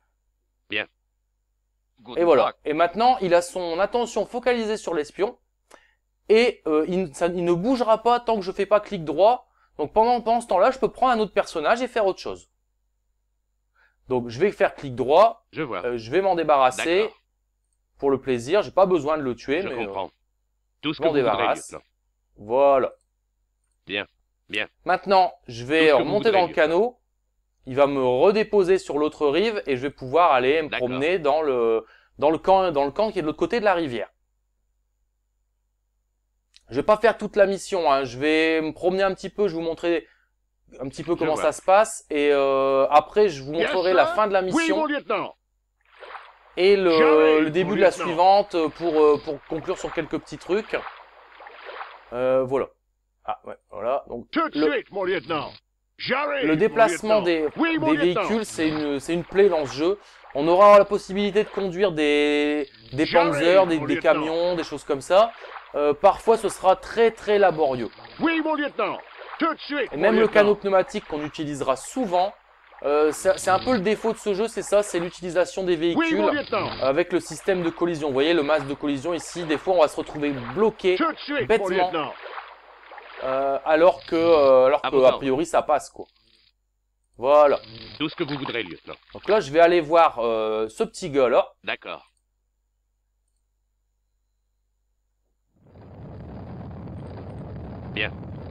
Good Et voilà. luck. Et maintenant, il a son attention focalisée sur l'espion. Et il ne bougera pas tant que je fais pas clic droit. Donc pendant ce temps-là, je peux prendre un autre personnage et faire autre chose. Donc je vais faire clic droit. Je vois. Je vais m'en débarrasser. D'accord. Pour le plaisir. J'ai pas besoin de le tuer. Je mais comprends. Tout ce je que m'en vous voudrez, débarrasse. lieutenant. Voilà. Bien. Bien. Maintenant, je vais Tout ce que vous remonter voudrez, dans le lieutenant. canot. Il va me redéposer sur l'autre rive et je vais pouvoir aller me D'accord. promener dans le camp qui est de l'autre côté de la rivière. Je vais pas faire toute la mission, hein. Je vais me promener un petit peu, je vais vous montrer un petit peu comment vois. ça se passe et après je vous Yes, montrerai sir. la fin de la Oui, mission mon lieutenant. et J'arrive, le début mon de la lieutenant. suivante pour conclure sur quelques petits trucs. Voilà. Ah ouais, voilà. Donc Tout de suite, mon lieutenant. J'arrive, le mon déplacement lieutenant. Oui, mon des lieutenant. véhicules, c'est une plaie dans ce jeu. On aura la possibilité de conduire des J'arrive, Panzers, mon des lieutenant. camions, des choses comme ça. Parfois, ce sera très très laborieux. Oui, mon lieutenant. Tout de suite, Et mon même le lieutenant. canot pneumatique qu'on utilisera souvent, c'est un peu le défaut de ce jeu, c'est ça, c'est l'utilisation des Oui, véhicules mon lieutenant. avec le système de collision. Vous voyez le masque de collision ici, des fois on va se retrouver bloqué Tout de suite, bêtement. mon lieutenant. alors que À a vos ordres. priori ça passe quoi. Voilà. Tout ce que vous voudrez, lieutenant. Donc là je vais aller voir ce petit gars là. D'accord. Bien.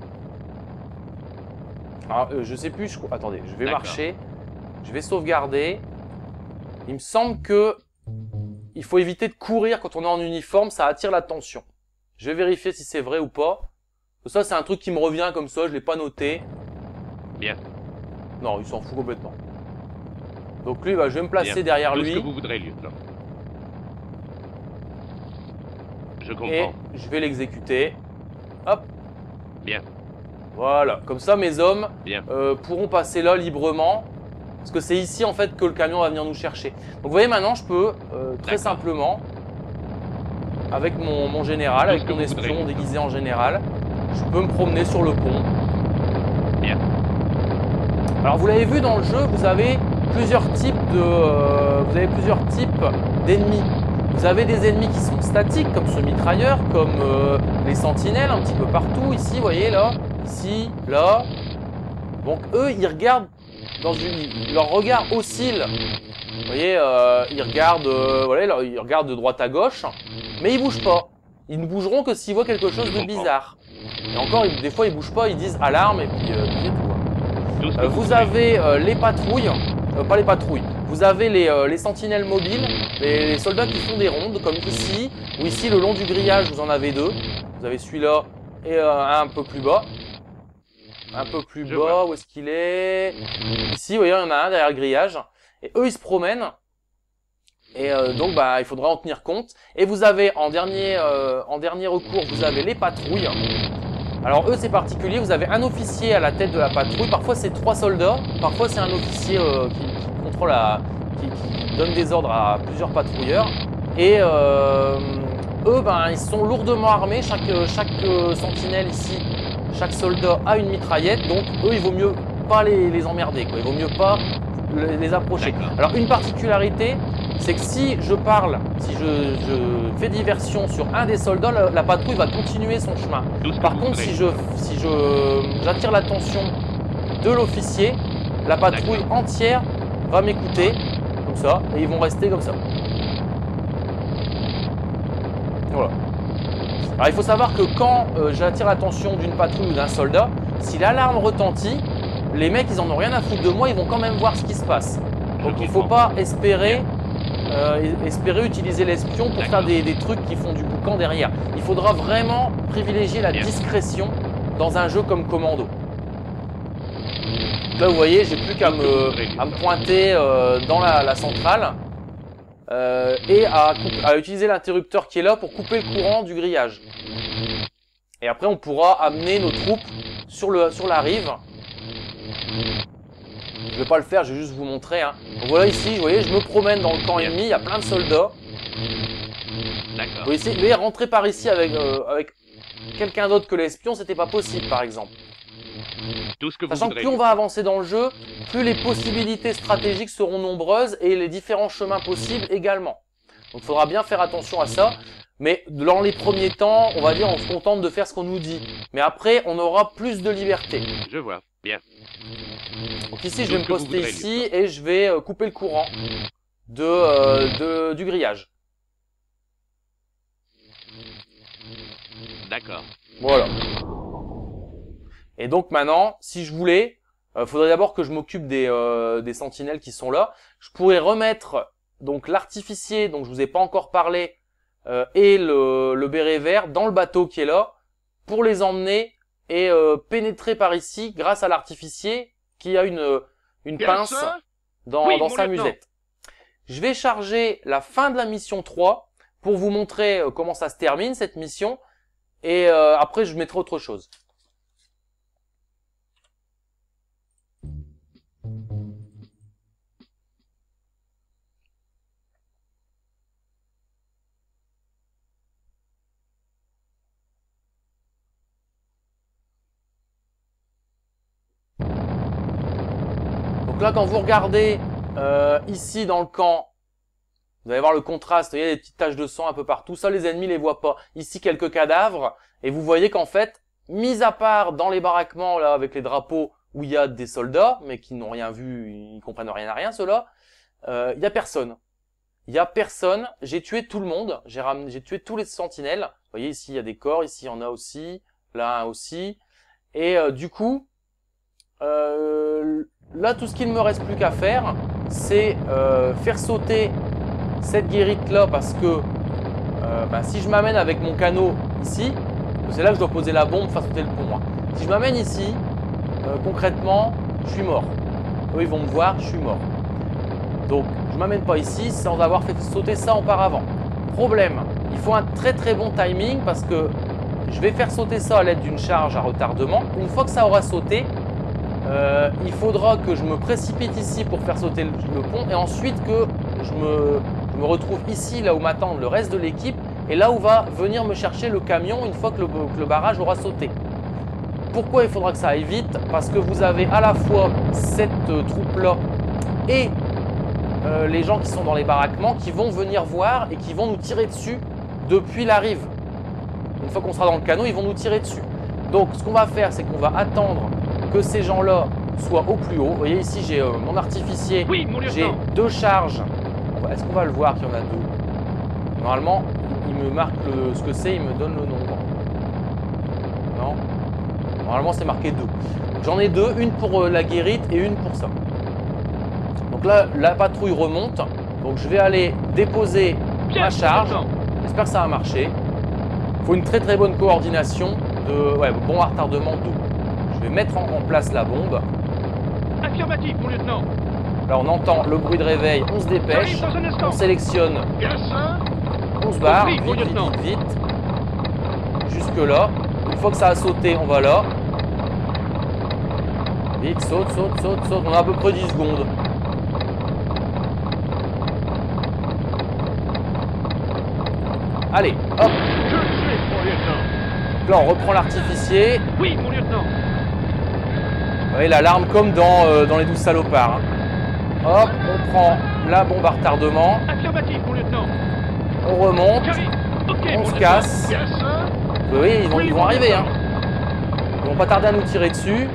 Alors, je sais plus, attendez, je vais D'accord. marcher, je vais sauvegarder. Il me semble que il faut éviter de courir quand on est en uniforme, ça attire l'attention. Je vais vérifier si c'est vrai ou pas. Ça, c'est un truc qui me revient comme ça, je l'ai pas noté. Bien. Non, il s'en fout complètement. Donc lui, bah, je vais me placer Bien. derrière Tout ce lui que vous voudrez, lieutenant. Je et comprends. je vais l'exécuter. Hop. Bien. Voilà, comme ça mes hommes Bien. pourront passer là librement. Parce que c'est ici en fait que le camion va venir nous chercher. Donc vous voyez maintenant je peux très D'accord. simplement, avec mon général, Tout avec ce que mon vous espion voudrez. déguisé en général, je peux me promener sur le pont. Bien. Alors vous l'avez vu dans le jeu, vous avez plusieurs types d'ennemis. Vous avez des ennemis qui sont statiques comme ce mitrailleur, comme les sentinelles un petit peu partout, ici, vous voyez là, ici, là. Donc eux, ils regardent leur regard oscille. Vous voyez, ils regardent, voilà, ils regardent de droite à gauche, mais ils bougent pas. Ils ne bougeront que s'ils voient quelque chose de bizarre. Et encore, des fois, ils bougent pas, ils disent alarme et puis c'est tout. Tout ce que Vous voudrez. avez les patrouilles, pas les patrouilles, vous avez les sentinelles mobiles, les soldats qui font des rondes, comme ici, ou ici le long du grillage, vous en avez deux. Vous avez celui-là et un peu plus bas. Un peu plus Je bas, vois. où est-ce qu'il est? Ici, vous voyez, il y en a un derrière le grillage. Et eux, ils se promènent. Et donc, bah, il faudra en tenir compte. Et vous avez, en dernier recours, vous avez les patrouilles. Alors eux, c'est particulier. Vous avez un officier à la tête de la patrouille. Parfois, c'est 3 soldats. Parfois, c'est un officier qui contrôle qui donne des ordres à plusieurs patrouilleurs. Et eux, ben, ils sont lourdement armés. Chaque sentinelle ici, chaque soldat a une mitraillette. Donc eux, il vaut mieux pas les emmerder, quoi. Il vaut mieux pas les approcher. D'accord. Alors une particularité, c'est que si je fais diversion sur un des soldats, la patrouille va continuer son chemin. Tout ce que Par vous contre, voudrez. si j'attire l'attention de l'officier, la patrouille D'accord. entière va m'écouter, comme ça, et ils vont rester comme ça. Voilà. Alors il faut savoir que quand j'attire l'attention d'une patrouille ou d'un soldat, si l'alarme retentit, les mecs ils en ont rien à foutre de moi, ils vont quand même voir ce qui se passe. Donc il ne faut pas espérer utiliser l'espion pour faire des trucs qui font du boucan derrière. Il faudra vraiment privilégier la discrétion dans un jeu comme Commando. Là vous voyez, j'ai plus qu'à me pointer dans la centrale et à utiliser l'interrupteur qui est là pour couper le courant du grillage. Et après on pourra amener nos troupes sur la rive. Je vais pas le faire, je vais juste vous montrer. Hein. Donc voilà ici, vous voyez, je me promène dans le camp ennemi, il y a plein de soldats. Vous voyez, rentrer par ici avec quelqu'un d'autre que l'espion, c'était pas possible par exemple. Sachant que plus on va avancer dans le jeu, plus les possibilités stratégiques seront nombreuses et les différents chemins possibles également. Donc il faudra bien faire attention à ça. Mais dans les premiers temps, on va dire, on se contente de faire ce qu'on nous dit. Mais après, on aura plus de liberté. Je vois, bien. Donc ici, je vais me poster ici et je vais couper le courant du grillage. D'accord. Voilà. Et donc maintenant, si je voulais, faudrait d'abord que je m'occupe des sentinelles qui sont là. Je pourrais remettre donc l'artificier, dont je vous ai pas encore parlé, et le béret vert dans le bateau qui est là, pour les emmener et pénétrer par ici grâce à l'artificier qui a une pince dans sa musette. Je vais charger la fin de la mission 3 pour vous montrer comment ça se termine cette mission et après je mettrai autre chose. Donc là, quand vous regardez ici dans le camp, vous allez voir le contraste, il y a des petites taches de sang un peu partout. Ça, les ennemis les voient pas. Ici, quelques cadavres. Et vous voyez qu'en fait, mis à part dans les baraquements là avec les drapeaux où il y a des soldats, mais qui n'ont rien vu, ils comprennent rien à rien, ceux-là, il y a personne. Il y a personne. J'ai tué tout le monde. J'ai tué tous les sentinelles. Vous voyez, ici, il y a des corps. Ici, il y en a aussi. Là, un aussi. Et du coup... là, tout ce qu'il ne me reste plus qu'à faire, c'est faire sauter cette guérite là parce que si je m'amène avec mon canot ici, c'est là que je dois poser la bombe, faire sauter le pont. Si je m'amène ici, concrètement, je suis mort. Eux, ils vont me voir, je suis mort. Donc, je m'amène pas ici sans avoir fait sauter ça auparavant. Problème, il faut un très très bon timing parce que je vais faire sauter ça à l'aide d'une charge à retardement. Une fois que ça aura sauté, il faudra que je me précipite ici pour faire sauter le pont et ensuite que je me retrouve ici, là où m'attend le reste de l'équipe et là où va venir me chercher le camion une fois que le barrage aura sauté. Pourquoi il faudra que ça aille vite? Parce que vous avez à la fois cette troupe-là et les gens qui sont dans les baraquements qui vont venir voir et qui vont nous tirer dessus depuis la rive. Une fois qu'on sera dans le canot, ils vont nous tirer dessus. Donc ce qu'on va faire, c'est qu'on va attendre que ces gens-là soient au plus haut. Vous voyez ici, j'ai mon artificier, j'ai 2 charges. Est-ce qu'on va le voir qu'il y en a 2? Normalement, il me marque ce que c'est, il me donne le nombre. Non? Normalement, c'est marqué 2. J'en ai 2, une pour la guérite et une pour ça. Donc là, la patrouille remonte. Donc je vais aller déposer ma charge. J'espère que ça va marcher. Il faut une très très bonne coordination de bon retardement d'eau. Je vais mettre en place la bombe. Affirmatif, mon lieutenant. Là, on entend le bruit de réveil, on se dépêche, on sélectionne, on se barre, vite, vite, vite, vite. Jusque là. Une fois que ça a sauté, on va là. Vite, saute, saute, saute, saute. On a à peu près 10 secondes. Allez, hop. Là, on reprend l'artificier. Oui, mon lieutenant. Vous voyez l'alarme comme dans les 12 salopards. Hein. Hop, on prend la bombe à retardement. Affirmatif, mon lieutenant. On remonte. Okay, on se casse. Vous voyez, ils vont arriver. Hein. Ils vont pas tarder à nous tirer dessus.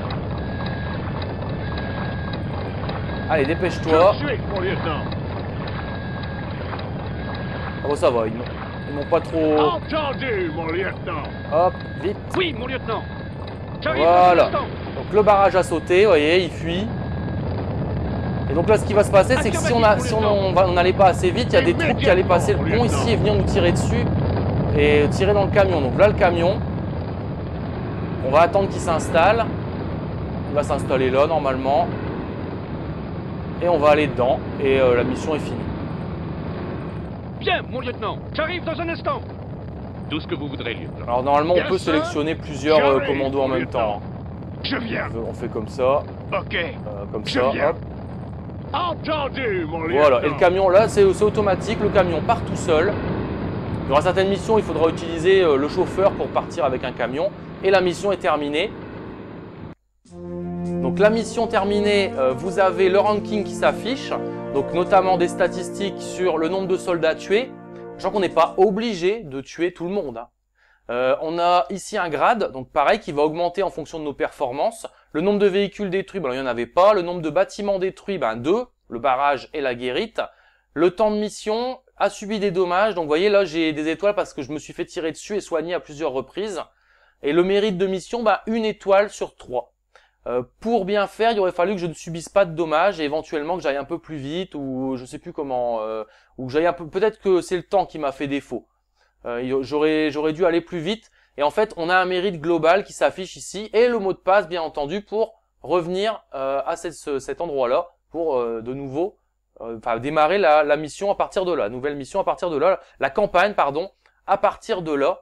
Allez, dépêche-toi. Mon lieutenant. Ah bon, ça va. Ils m'ont pas trop... Entendu, mon lieutenant. Hop, vite. Oui, mon lieutenant. J'arrive dans un Voilà. instant. Donc le barrage a sauté, vous voyez, il fuit. Et donc là, ce qui va se passer, c'est que si on n'allait pas assez vite, il y a des troupes qui allaient passer le pont ici et venir nous tirer dessus et tirer dans le camion. Donc là, le camion, on va attendre qu'il s'installe. Il va s'installer là, normalement. Et on va aller dedans. Et la mission est finie. Bien, mon lieutenant. J'arrive dans un instant. Tout ce que vous voudrez, lieutenant. Alors normalement, on peut Yes, sir. sélectionner plusieurs J'arrive, commandos en mon même temps. Je viens. On fait comme ça, Ok. comme Je ça, viens. hop. Entendu, mon lieutenant. Voilà, et le camion là, c'est automatique, le camion part tout seul. Il y aura certaines missions, il faudra utiliser le chauffeur pour partir avec un camion. Et la mission est terminée. Donc la mission terminée, vous avez le ranking qui s'affiche. Donc notamment des statistiques sur le nombre de soldats tués. Sachant qu'on n'est pas obligé de tuer tout le monde. On a ici un grade, donc pareil, qui va augmenter en fonction de nos performances. Le nombre de véhicules détruits, ben, il n'y en avait pas. Le nombre de bâtiments détruits, ben 2, le barrage et la guérite. Le temps de mission a subi des dommages. Donc vous voyez là, j'ai des étoiles parce que je me suis fait tirer dessus et soigner à plusieurs reprises. Et le mérite de mission, ben, 1 étoile sur 3. Pour bien faire, il aurait fallu que je ne subisse pas de dommages et éventuellement que j'aille un peu plus vite ou je sais plus comment, ou que j'aille un peu. Peut-être que c'est le temps qui m'a fait défaut. J'aurais dû aller plus vite. Et en fait, on a un mérite global qui s'affiche ici et le mot de passe, bien entendu, pour revenir à cet endroit-là pour de nouveau, démarrer la mission à partir de là, nouvelle mission à partir de là, la campagne, pardon, à partir de là.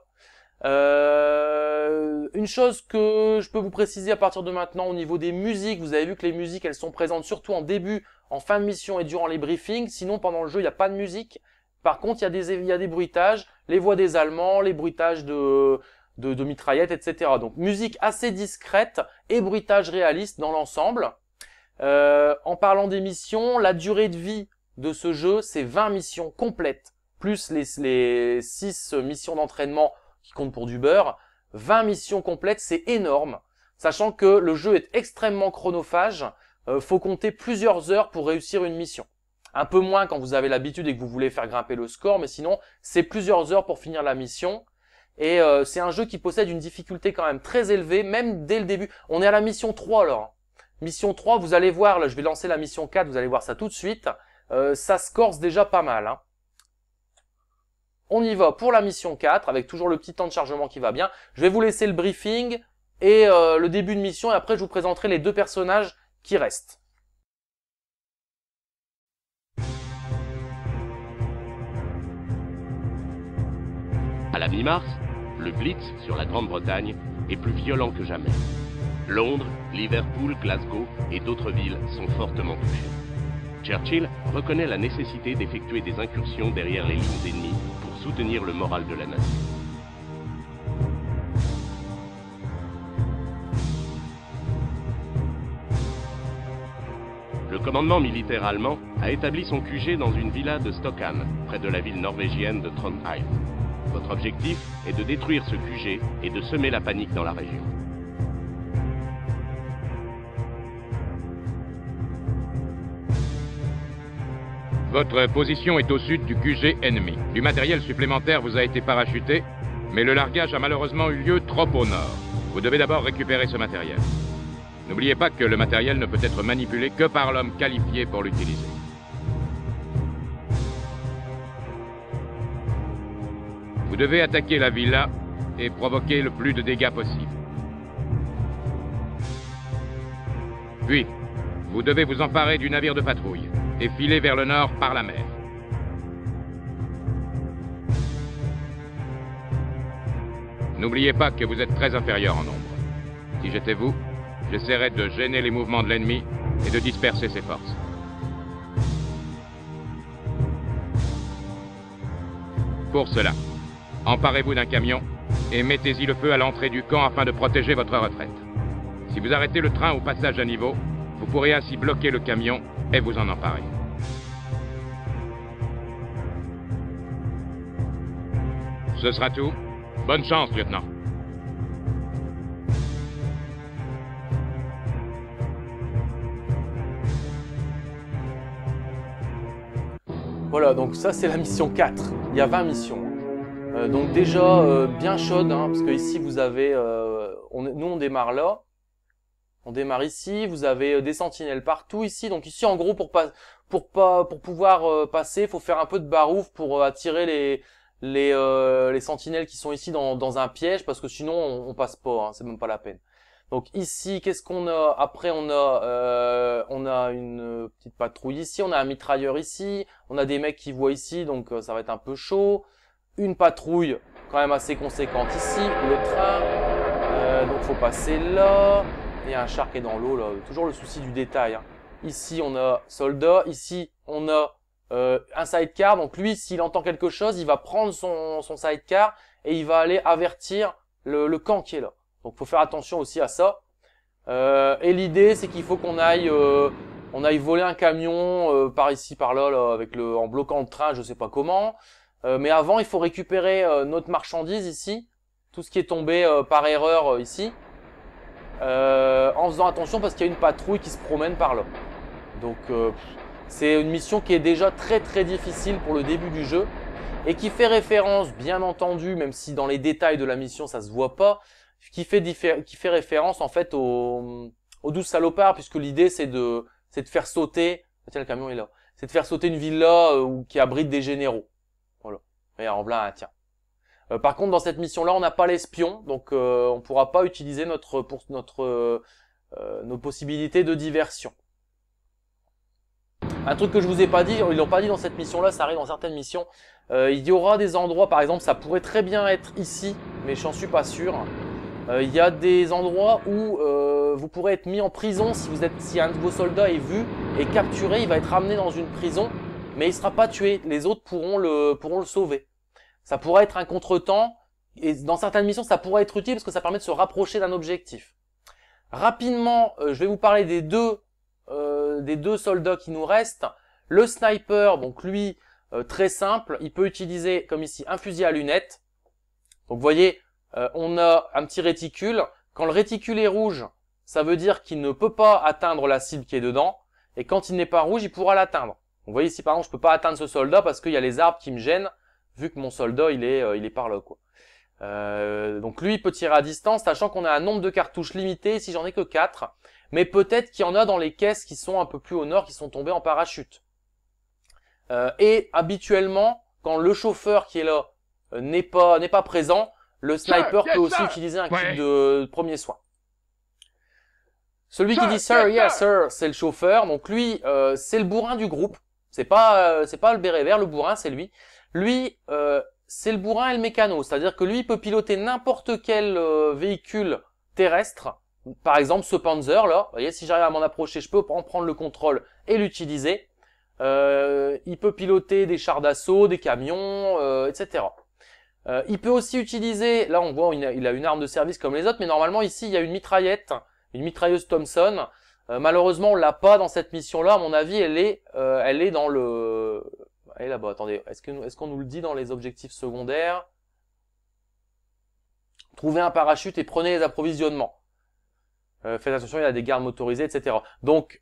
Une chose que je peux vous préciser à partir de maintenant au niveau des musiques, vous avez vu que les musiques elles sont présentes surtout en début, en fin de mission et durant les briefings, sinon pendant le jeu il n'y a pas de musique. Par contre il y a des bruitages, les voix des Allemands, les bruitages de mitraillettes, etc. Donc musique assez discrète et bruitage réaliste dans l'ensemble. En parlant des missions, la durée de vie de ce jeu c'est 20 missions complètes, plus les 6 missions d'entraînement qui comptent pour du beurre. 20 missions complètes, c'est énorme, sachant que le jeu est extrêmement chronophage, faut compter plusieurs heures pour réussir une mission. Un peu moins quand vous avez l'habitude et que vous voulez faire grimper le score, mais sinon, c'est plusieurs heures pour finir la mission. Et c'est un jeu qui possède une difficulté quand même très élevée, même dès le début. On est à la mission 3 alors. Mission 3, vous allez voir, là je vais lancer la mission 4, vous allez voir ça tout de suite. Ça se corse déjà pas mal, hein. On y va pour la mission 4, avec toujours le petit temps de chargement qui va bien. Je vais vous laisser le briefing et le début de mission, et après je vous présenterai les 2 personnages qui restent. À la mi-mars, le Blitz sur la Grande-Bretagne est plus violent que jamais. Londres, Liverpool, Glasgow et d'autres villes sont fortement touchées. Churchill reconnaît la nécessité d'effectuer des incursions derrière les lignes ennemies pour soutenir le moral de la nation. Le commandement militaire allemand a établi son QG dans une villa de Stockham, près de la ville norvégienne de Trondheim. Votre objectif est de détruire ce QG et de semer la panique dans la région. Votre position est au sud du QG ennemi. Du matériel supplémentaire vous a été parachuté, mais le largage a malheureusement eu lieu trop au nord. Vous devez d'abord récupérer ce matériel. N'oubliez pas que le matériel ne peut être manipulé que par l'homme qualifié pour l'utiliser. Vous devez attaquer la villa et provoquer le plus de dégâts possible. Puis, vous devez vous emparer du navire de patrouille et filer vers le nord par la mer. N'oubliez pas que vous êtes très inférieur en nombre. Si j'étais vous, j'essaierais de gêner les mouvements de l'ennemi et de disperser ses forces. Pour cela, emparez-vous d'un camion et mettez-y le feu à l'entrée du camp afin de protéger votre retraite. Si vous arrêtez le train au passage à niveau, vous pourrez ainsi bloquer le camion et vous en emparer. Ce sera tout. Bonne chance, lieutenant. Voilà, donc ça c'est la mission 4. Il y a 20 missions. Donc déjà bien chaude, hein, parce que ici vous avez, nous on démarre là, on démarre ici, vous avez des sentinelles partout ici. Donc ici en gros pour pouvoir passer, il faut faire un peu de barouf pour attirer les sentinelles qui sont ici dans un piège, parce que sinon on passe pas, hein, c'est même pas la peine. Donc ici, qu'est-ce qu'on a? Après, on a une petite patrouille ici, on a un mitrailleur ici, on a des mecs qui voient ici, donc ça va être un peu chaud. Une patrouille quand même assez conséquente ici, le train, donc faut passer là. Il y a un char qui est dans l'eau là, toujours le souci du détail, hein. Ici, on a soldat, ici, on a un sidecar, donc lui, s'il entend quelque chose, il va prendre son sidecar et il va aller avertir le camp qui est là. Donc faut faire attention aussi à ça. Et l'idée c'est qu'il faut qu'on aille voler un camion par ici, par là, en bloquant le train, je sais pas comment. Mais avant il faut récupérer notre marchandise ici, tout ce qui est tombé par erreur ici, en faisant attention parce qu'il y a une patrouille qui se promène par là. Donc c'est une mission qui est déjà très très difficile pour le début du jeu et qui fait référence, bien entendu, même si dans les détails de la mission ça se voit pas, qui fait référence en fait aux 12 salopards, puisque l'idée c'est de faire sauter, tiens le camion est là, c'est de faire sauter une villa qui abrite des généraux. Voilà. Et en blanc, tiens. Par contre dans cette mission là on n'a pas l'espion, donc on pourra pas utiliser nos possibilités de diversion. Un truc que je vous ai pas dit, ils l'ont pas dit dans cette mission là, ça arrive dans certaines missions, il y aura des endroits, par exemple ça pourrait très bien être ici, mais j'en suis pas sûr. Il y a des endroits où vous pourrez être mis en prison si un de vos soldats est vu et capturé, il va être ramené dans une prison, mais il sera pas tué. Les autres pourront le sauver. Ça pourrait être un contretemps et dans certaines missions ça pourrait être utile parce que ça permet de se rapprocher d'un objectif. Rapidement, je vais vous parler des deux soldats qui nous restent. Le sniper, donc lui très simple, il peut utiliser comme ici un fusil à lunettes. Donc vous voyez. On a un petit réticule. Quand le réticule est rouge, ça veut dire qu'il ne peut pas atteindre la cible qui est dedans. Et quand il n'est pas rouge, il pourra l'atteindre. Vous voyez ici par exemple, je peux pas atteindre ce soldat parce qu'il y a les arbres qui me gênent, vu que mon soldat il est par là quoi. Donc lui il peut tirer à distance, sachant qu'on a un nombre de cartouches limité. Si j'en ai que 4, mais peut-être qu'il y en a dans les caisses qui sont un peu plus au nord, qui sont tombées en parachute. Et habituellement, quand le chauffeur qui est là n'est pas présent, le sniper peut aussi utiliser un kit de premier soin. Celui qui dit sir, yes sir, c'est le chauffeur. Donc lui, c'est le bourrin du groupe. C'est pas le béret vert, le bourrin, c'est lui. Lui, c'est le bourrin et le mécano. C'est-à-dire que lui, il peut piloter n'importe quel véhicule terrestre. Par exemple, ce Panzer là. Vous voyez, si j'arrive à m'en approcher, je peux en prendre le contrôle et l'utiliser. Il peut piloter des chars d'assaut, des camions, etc. Il peut aussi utiliser, là on voit il a une arme de service comme les autres, mais normalement ici il y a une mitraillette, une mitrailleuse Thompson. Malheureusement on l'a pas dans cette mission là, à mon avis elle est dans le... Elle est là-bas, attendez, est-ce qu'on nous le dit dans les objectifs secondaires? Trouvez un parachute et prenez les approvisionnements. Faites attention, il y a des gardes motorisés, etc. Donc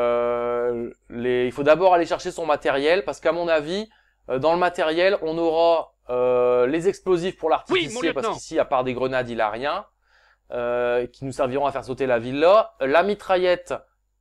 il faut d'abord aller chercher son matériel, parce qu'à mon avis, dans le matériel on aura les explosifs pour l'artificier, parce qu'ici, à part des grenades, il a rien, qui nous serviront à faire sauter la villa. La mitraillette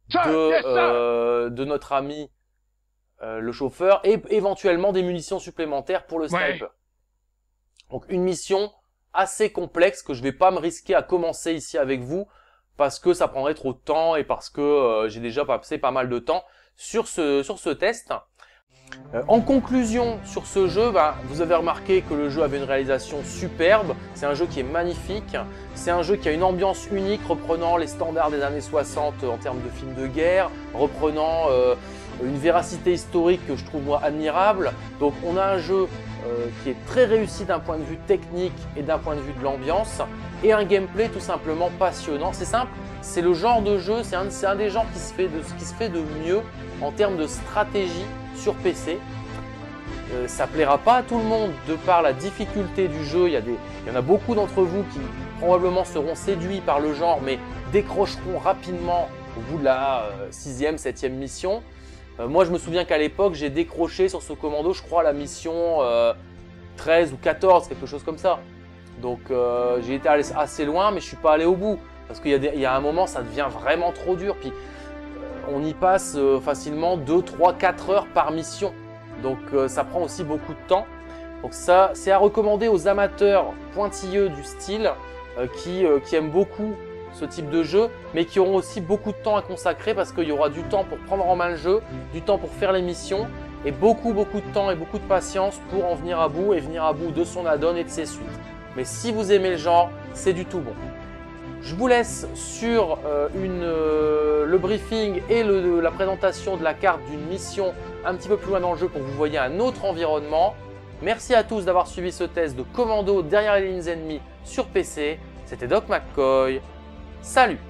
de notre ami le chauffeur, et éventuellement des munitions supplémentaires pour le sniper. Donc une mission assez complexe que je vais pas me risquer à commencer ici avec vous, parce que ça prendrait trop de temps et parce que j'ai déjà passé pas mal de temps sur ce test. En conclusion sur ce jeu, vous avez remarqué que le jeu avait une réalisation superbe, c'est un jeu qui est magnifique, c'est un jeu qui a une ambiance unique, reprenant les standards des années 60 en termes de films de guerre, reprenant une véracité historique que je trouve moi admirable. Donc on a un jeu qui est très réussi d'un point de vue technique et d'un point de vue de l'ambiance, et un gameplay tout simplement passionnant. C'est simple, c'est le genre de jeu, c'est un des genres qui se fait de mieux en termes de stratégie sur PC. Ça plaira pas à tout le monde de par la difficulté du jeu. Il y en a beaucoup d'entre vous qui probablement seront séduits par le genre, mais décrocheront rapidement au bout de la 6e, 7e mission. Moi je me souviens qu'à l'époque j'ai décroché sur ce commando, je crois, la mission 13 ou 14, quelque chose comme ça. Donc j'ai été allé assez loin, mais je suis pas allé au bout. Parce qu'il y a un moment, ça devient vraiment trop dur. Puis on y passe facilement 2, 3, 4 heures par mission. Donc ça prend aussi beaucoup de temps. Donc ça, c'est à recommander aux amateurs pointilleux du style qui aiment beaucoup ce type de jeu, mais qui auront aussi beaucoup de temps à consacrer parce qu'il y aura du temps pour prendre en main le jeu, du temps pour faire les missions et beaucoup de temps et beaucoup de patience pour en venir à bout et venir à bout de son add-on et de ses suites. Mais si vous aimez le genre, c'est du tout bon. Je vous laisse sur le briefing et la présentation de la carte d'une mission un petit peu plus loin dans le jeu pour que vous voyez un autre environnement. Merci à tous d'avoir suivi ce test de Commando derrière les lignes ennemies sur PC. C'était Doc McCoy. Salut!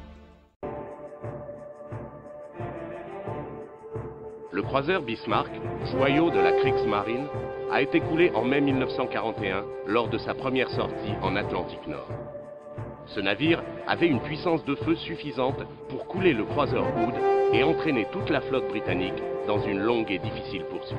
Le croiseur Bismarck, joyau de la Kriegsmarine, a été coulé en mai 1941 lors de sa première sortie en Atlantique Nord. Ce navire avait une puissance de feu suffisante pour couler le croiseur Hood et entraîner toute la flotte britannique dans une longue et difficile poursuite.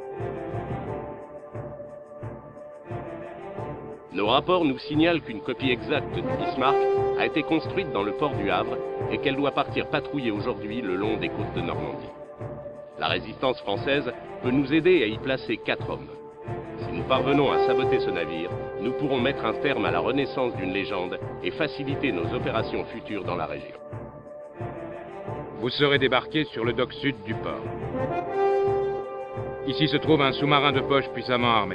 Nos rapports nous signalent qu'une copie exacte du Bismarck a été construite dans le port du Havre et qu'elle doit partir patrouiller aujourd'hui le long des côtes de Normandie. La résistance française peut nous aider à y placer 4 hommes. Si nous parvenons à saboter ce navire, nous pourrons mettre un terme à la renaissance d'une légende et faciliter nos opérations futures dans la région. Vous serez débarqué sur le dock sud du port. Ici se trouve un sous-marin de poche puissamment armé.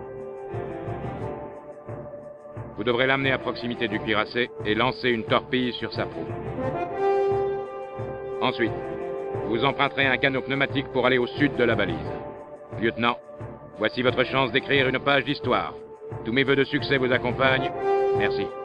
Vous devrez l'amener à proximité du cuirassé et lancer une torpille sur sa proue. Ensuite, vous emprunterez un canot pneumatique pour aller au sud de la balise. Lieutenant, voici votre chance d'écrire une page d'histoire. Tous mes vœux de succès vous accompagnent. Merci.